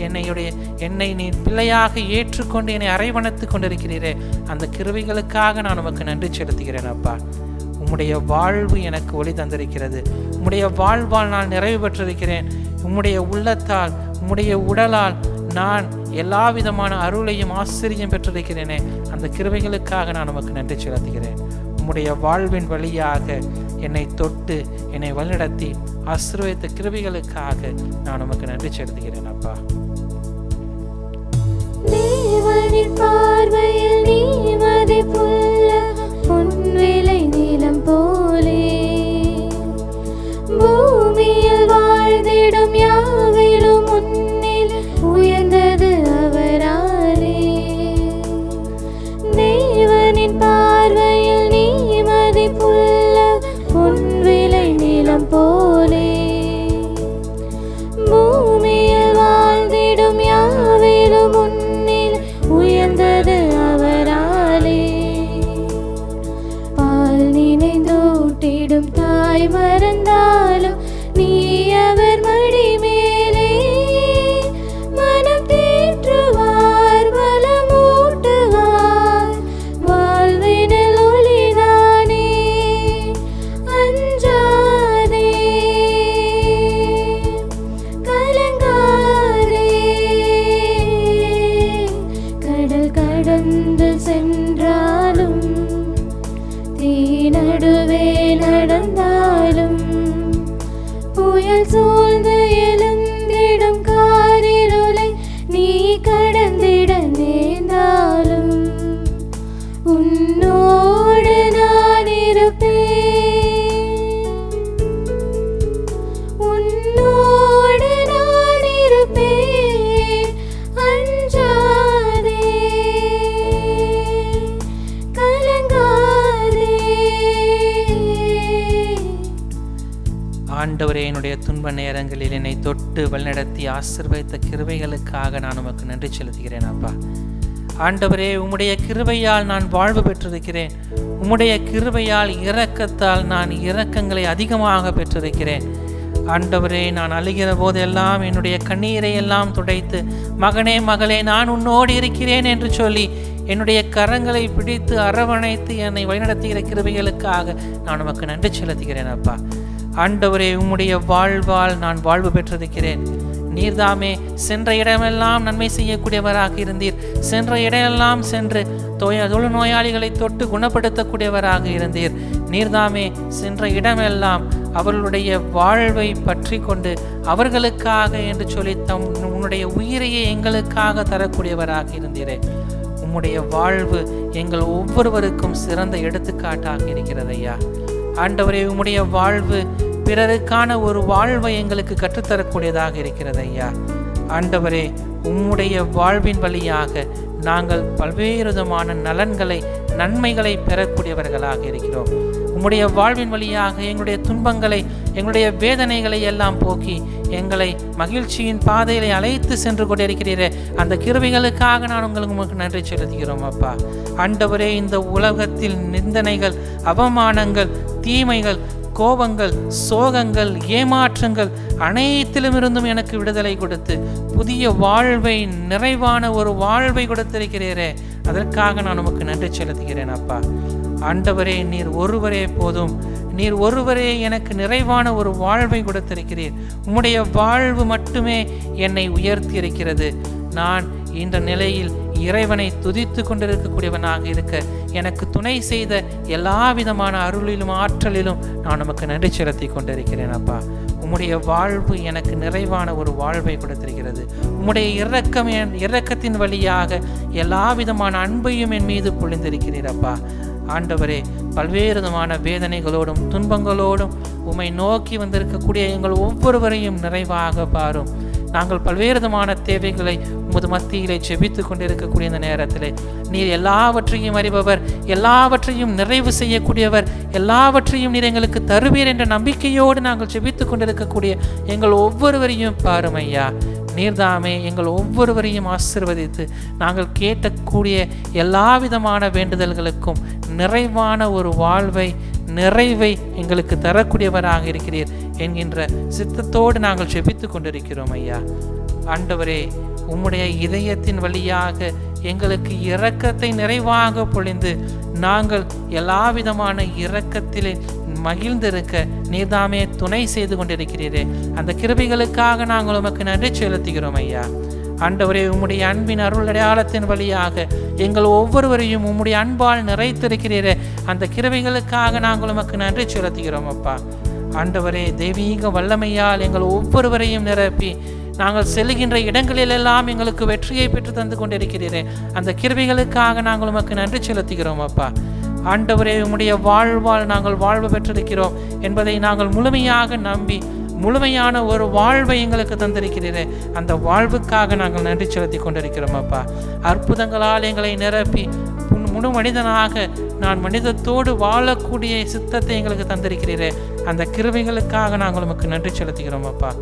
என்னை நீ பிள்ளையாக ஏற்றுக்கொண்டு என்னை அரவணைத்து கொண்டிருக்கிறீரே, அந்த கிருபைகளுக்காக நான் உமக்கு நன்றி செலுத்துகிறேன் அப்பா. உம்முடைய வாழ்வு எனக்கு ஒளி தந்திருக்கிறது. உம்முடைய வாழ்வால் நான் நிறைவு பெற்றிருக்கிறேன். உம்முடைய உள்ளத்தால் உம்முடைய உடலால் நான் எல்லா விதமான அருளையும் ஆசிரியம் பெற்றிருக்கிறேனே, அந்த கிருபைகளுக்காக நான் உமக்கு நன்றி செலுத்துகிறேன். உம்முடைய வாழ்வின் வழியாக என்னை தொட்டு என்னை வழிநடத்தி ஆசீர்வதித்த கிருபைகளுக்காக நான் உமக்கு நன்றி செலுத்துகிறேன் அப்பா. தேவனின் பார்வையில் நீ மதிப்புள்ள பொன்விலை நீலம் போலே, பூமியில் வாழ்ந்திடும் யாவிலும் முன்னில் உயர்ந்தது அவராலே. தேவனின் பார்வையில் நீ மதிப்புள்ள பொன்விலை நீலம் போலே, பூமியில் வாழ்ந்திடும் யாவிலும் முன்னில் உயர்ந்தது அவராலே. பால் நினைந்தூட்டிடும் தாய் மறந்தாலும் நீ அவர் மடி மேலே மனம் தேற்றுவார், பலமூட்டுவார், வாழ்வினில் ஒளிதானே அஞ்சாதே கலங்காதே. கடல் கடந்து சென்றாலும் தீ நடுவே நடந்தாலும் புயல் சூழ்ந்து எழுந்தாலும் துன்ப நேரங்களில் என்னை தொட்டு வழிநடத்தி ஆசீர்வதித்த கிருபைகளுக்காக நான் உமக்கு நன்றி செலுத்துகிறேன் அப்பா. ஆண்டவரே, உம்முடைய கிருபையால் நான் வாழ்வு பெற்றிருக்கிறேன். உம்முடைய கிருபையால் இரக்கத்தால் நான் இரக்கங்களை அதிகமாக பெற்றிருக்கிறேன். ஆண்டவரே, நான் அழுகிற போதெல்லாம் என்னுடைய கண்ணீரை எல்லாம் துடைத்து, மகனே மகளே நான் உன்னோடு இருக்கிறேன் என்று சொல்லி என்னுடைய கரங்களை பிடித்து அரவணைத்து என்னை வழிநடத்துகிற கிருபைகளுக்காக நான் உமக்கு நன்றி செலுத்துகிறேன் அப்பா. ஆண்டவரே, உம்முடைய வாழ்வால் நான் வாழ்வு பெற்றிருக்கிறேன். நீர்தாமே சென்ற இடமெல்லாம் நன்மை செய்யக்கூடியவராக இருந்தீர். சென்ற இடமெல்லாம் சென்று தொழுநோயாளிகளை தொட்டு குணப்படுத்தக்கூடியவராக இருந்தீர். நீர்தாமே சென்ற இடமெல்லாம் அவர்களுடைய வாழ்வை பற்றி கொண்டு அவர்களுக்காக என்று சொல்லி உன்னுடைய உயிரையே எங்களுக்காக தரக்கூடியவராக இருந்தீரே. உம்முடைய வாழ்வு எங்கள் ஒவ்வொருவருக்கும் சிறந்த எடுத்துக்காட்டாக இருக்கிறது ஐயா. ஆண்டவரே, உம்முடைய வாழ்வு பிறருக்கான ஒரு வாழ்வை எங்களுக்கு கற்றுத்தரக்கூடியதாக இருக்கிறது ஐயா. ஆண்டவரே, உம்முடைய வாழ்வின் வழியாக நாங்கள் பல்வேறு விதமான நலன்களை நன்மைகளை பெறக்கூடியவர்களாக இருக்கிறோம். உம்முடைய வாழ்வின் வழியாக எங்களுடைய துன்பங்களை எங்களுடைய வேதனைகளை எல்லாம் போக்கி எங்களை மகிழ்ச்சியின் பாதையிலே அழைத்து சென்று கொண்டிருக்கிறீரே, அந்த கிருபைகளுக்காக நான் உங்களுக்கு நன்றி செலுத்துகிறோம் அப்பா. ஆண்டவரே, இந்த உலகத்தில் நிந்தனைகள், அவமானங்கள், தீமைகள், கோபங்கள், சோகங்கள், ஏமாற்றங்கள் அனைத்திலுமிருந்தும் எனக்கு விடுதலை கொடுத்து புதிய வாழ்வை, நிறைவான ஒரு வாழ்வை கொடுத்திருக்கிறீரே, அதற்காக நான் உமக்கு நன்றி செலுத்துகிறேன் அப்பா. ஆண்டவரே, நீர் ஒருவரே போதும். நீர் ஒருவரே எனக்கு நிறைவான ஒரு வாழ்வை கொடுத்திருக்கிறீர். உம்முடைய வாழ்வு மட்டுமே என்னை உயர்த்தி இருக்கிறது. நான் இந்த நிலையில் இறைவனை துதித்து கொண்டிருக்கக்கூடியவனாக இருக்க எனக்கு துணை செய்த எல்லா விதமான அருளிலும் ஆற்றலிலும் நான் நமக்கு நன்றி செலுத்தி கொண்டிருக்கிறேன் அப்பா. உம்முடைய வாழ்வு எனக்கு நிறைவான ஒரு வாழ்வை கொடுத்திருக்கிறது. உம்முடைய இரக்கத்தின் வழியாக எல்லா விதமான அன்பையும் என் மீது பொழிந்திருக்கிறீர் அப்பா. ஆண்டவரே, பல்வேறு விதமான வேதனைகளோடும் துன்பங்களோடும் உம்மை நோக்கி வந்திருக்கக்கூடிய எங்கள் ஒவ்வொருவரையும் நிறைவாக பாரும். நாங்கள் பல்வேறு விதமான தேவைகளை உமது மத்தியிலே செபித்து கொண்டிருக்கக்கூடிய இந்த நேரத்திலே நீர் எல்லாவற்றையும் அறிபவர், எல்லாவற்றையும் நிறைவு செய்யக்கூடியவர், எல்லாவற்றையும் நீர் எங்களுக்கு தருவீர் என்ற நம்பிக்கையோடு நாங்கள் செபித்து கொண்டிருக்கக்கூடிய எங்கள் ஒவ்வொருவரையும் பாரும் ஐயா. நீர்தாமே எங்கள் ஒவ்வொருவரையும் ஆசீர்வதித்து நாங்கள் கேட்கக்கூடிய எல்லா விதமான வேண்டுதல்களுக்கும் நிறைவான ஒரு வாழ்வை, நிறைவை எங்களுக்கு தரக்கூடியவராக இருக்கிறீர் என்கின்ற சித்தத்தோடு நாங்கள் செபித்து கொண்டிருக்கிறோம் ஐயா. ஆண்டவரே, உம்முடைய இதயத்தின் வழியாக எங்களுக்கு இரக்கத்தை நிறைவாக பொழிந்து நாங்கள் எல்லா விதமான இரக்கத்திலே மகிழ்ந்திருக்க நீர்தாமே துணை செய்து கொண்டிருக்கிறீரே, அந்த கிருபைகளுக்காக நாங்கள் உமக்கு நன்றி செலுத்துகிறோம் ஐயா. ஆண்டவரே, உம்முடைய அன்பின் அருள் அடையாளத்தின் வழியாக எங்கள் ஒவ்வொருவரையும் உம்முடைய அன்பால் நிறைத்திருக்கிறீரே, அந்த கிருபைகளுக்காக நாங்கள் உமக்கு நன்றி செலுத்துகிறோம் அப்பா. ஆண்டவரே, தெய்வீக வல்லமையால் எங்கள் ஒவ்வொருவரையும் நிரப்பி நாங்கள் செல்லுகின்ற இடங்களிலெல்லாம் எங்களுக்கு வெற்றியை பெற்று தந்து கொண்டிருக்கிறீரே, அந்த கிருபைகளுக்காக நாங்கள் உமக்கு நன்றி செலுத்துகிறோம் அப்பா. ஆண்டவரே, உம்முடைய வாழ்வால் நாங்கள் வாழ்வு பெற்றிருக்கிறோம் என்பதை நாங்கள் முழுமையாக நம்பி முழுமையான ஒரு வாழ்வை எங்களுக்கு தந்திருக்கிறீரே, அந்த வாழ்வுக்காக நாங்கள் நன்றி செலுத்தி கொண்டிருக்கிறோம் அப்பா. அற்புதங்களால் எங்களை நிரப்பி முழு மனிதனாக நான் மனிதத்தோடு வாழக்கூடிய சித்தத்தை எங்களுக்கு தந்திருக்கிறீரே, அந்த கிருபைகளுக்காக நாங்கள் உமக்கு நன்றி செலுத்துகிறோம் அப்பா.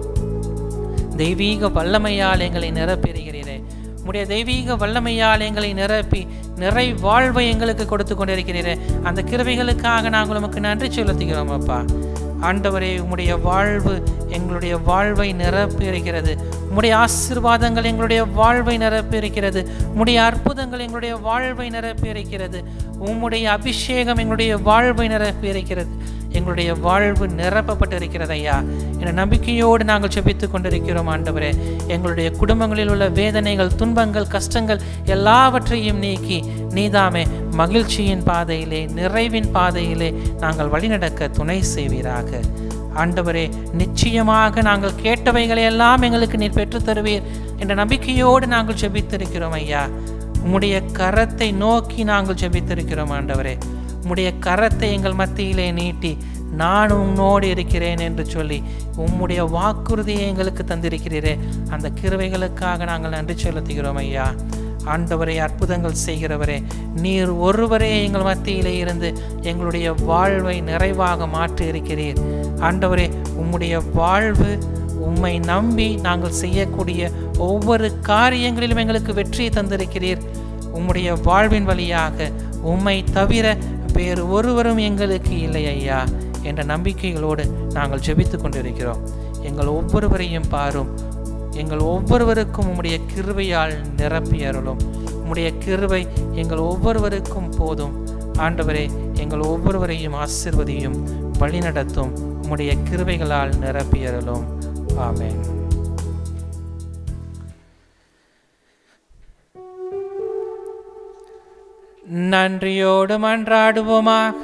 தெய்வீக வல்லமையால் எங்களை நிரப்பெறுகிறீரே, உம்முடைய தெய்வீக வல்லமையால் எங்களை நிரப்பி நிறை வாழ்வை எங்களுக்கு கொடுத்து கொண்டிருக்கிறீரே, அந்த கிருபைகளுக்காக நாங்கள் உமக்கு நன்றி செலுத்துகிறோம் அப்பா. ஆண்டவரே, உம்முடைய வாழ்வு எங்களுடைய வாழ்வை நிரப்பியிருக்கிறது. உம்முடைய ஆசீர்வாதங்கள் எங்களுடைய வாழ்வை நிரப்பியிருக்கிறது. உம்முடைய அற்புதங்கள் எங்களுடைய வாழ்வை நிரப்பியிருக்கிறது. உம்முடைய அபிஷேகம் எங்களுடைய வாழ்வை நிரப்பியிருக்கிறது. எங்களுடைய வாழ்வு நிரப்பப்பட்டிருக்கிறது ஐயா என்ற நம்பிக்கையோடு நாங்கள் செபித்து கொண்டிருக்கிறோம். ஆண்டவரே, எங்களுடைய குடும்பங்களில் உள்ள வேதனைகள், துன்பங்கள், கஷ்டங்கள் எல்லாவற்றையும் நீக்கி நீதாமே மகிழ்ச்சியின் பாதையிலே, நிறைவின் பாதையிலே நாங்கள் வழிநடக்க துணை செய்வீராக. ஆண்டவரே, நிச்சயமாக நாங்கள் கேட்டவைகளை எல்லாம் எங்களுக்கு நீர் பெற்று தருவீர் என்ற நம்பிக்கையோடு நாங்கள் ஜெபித்திருக்கிறோம் ஐயா. உம்முடைய கரத்தை நோக்கி நாங்கள் ஜெபித்திருக்கிறோம் ஆண்டவரே. உம்முடைய கரத்தை எங்கள் மத்தியிலே நீட்டி நான் உன்னோடு இருக்கிறேன் என்று சொல்லி உம்முடைய வாக்குறுதியை எங்களுக்கு தந்திருக்கிறீரே, அந்த கிருபைகளுக்காக நாங்கள் நன்றி செலுத்துகிறோம் ஐயா. ஆண்டவரே, அற்புதங்கள் செய்கிறவரே, நீர் ஒருவரே எங்கள் மத்தியிலே இருந்து எங்களுடைய வாழ்வை நிறைவாக மாற்றி இருக்கிறீர். ஆண்டவரே, உம்முடைய வாழ்வு, உம்மை நம்பி நாங்கள் செய்யக்கூடிய ஒவ்வொரு காரியங்களிலும் எங்களுக்கு வெற்றியை தந்திருக்கிறீர். உம்முடைய வாழ்வின் வழியாக உம்மை தவிர வேறு ஒருவரும் எங்களுக்கு இல்லை ஐயா என்ற நம்பிக்கைகளோடு நாங்கள் ஜெபித்து கொண்டிருக்கிறோம். எங்கள் ஒவ்வொருவரையும் பாரும். எங்கள் ஒவ்வொருவருக்கும் உம்முடைய கிருபையால் நிரப்பி அருளும். உம்முடைய கிருபை எங்கள் ஒவ்வொருவருக்கும் போதும். ஆண்டவரே, எங்கள் ஒவ்வொருவரையும் ஆசீர்வதியும், வழிநடத்தும். உம்முடைய கிருபைகளால் நிரப்பி அருளும். ஆமென். நன்றியோடு மன்றாடுவோமாக.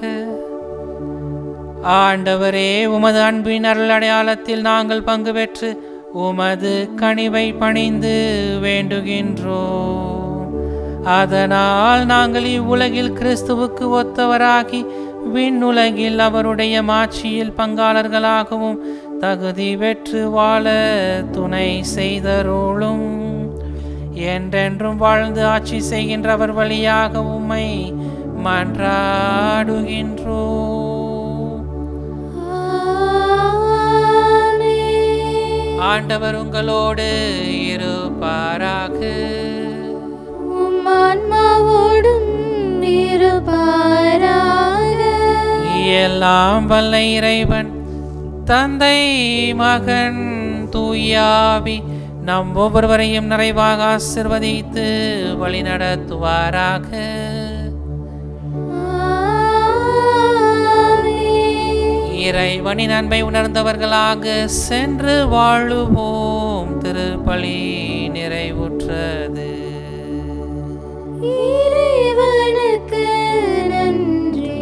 ஆண்டவரே, உமது அன்பின் அருள் அடையாளத்தில் நாங்கள் பங்கு பெற்று உமது கனிவை பணிந்து வேண்டுகின்றோம். அதனால் நாங்கள் இவ்வுலகில் கிறிஸ்துவுக்கு ஒத்தவராகி விண்ணுலகில் அவருடைய மாட்சியில் பங்காளர்களாகவும் தகுதி பெற்று வாழ துணை செய்தருளும். என்றென்றும் வாழ்ந்து ஆட்சி செய்கின்றவர் வழியாக உம்மை மன்றாடுகின்றோம். ஆண்டவர் உங்களோடு இருப்பாராக. உம் ஆன்மாவோடும் இருப்பாராக. எல்லாம் வல்ல இறைவன் தந்தை, மகன், தூயாவி நம் ஒவ்வொருவரையும் நிறைவாக ஆசீர்வதித்து வழிநடத்துவாராக. இறைவனின் அன்பை உணர்ந்தவர்களாக சென்று வாழுவோம். திருப்பலி நிறைவுற்றது. இறைவனுக்கு நன்றி.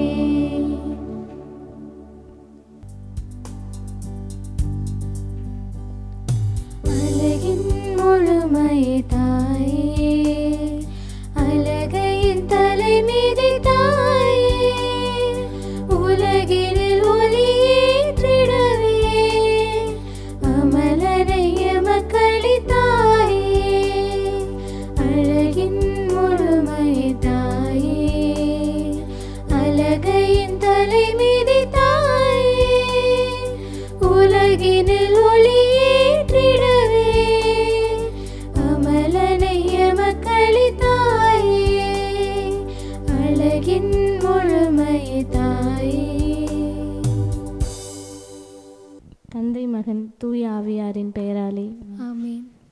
அழகின் முழுமை தாயே, அழகையின் தலைமீதி தாயே, உலகினில் ஒளியேற்றிடவே அமலனை எமக்களித்தாயே. அழகின் முழுமை தாயே, அழகையின் தலைமீதி தாயே, உலகினில் ஒளியேற்றிடவே அமலனை எமக்களித்தாயே. அழகின் முழுமை தாயே. தந்தை, மகன், தூய ஆவியாரின் பெயராலே ஆமென்.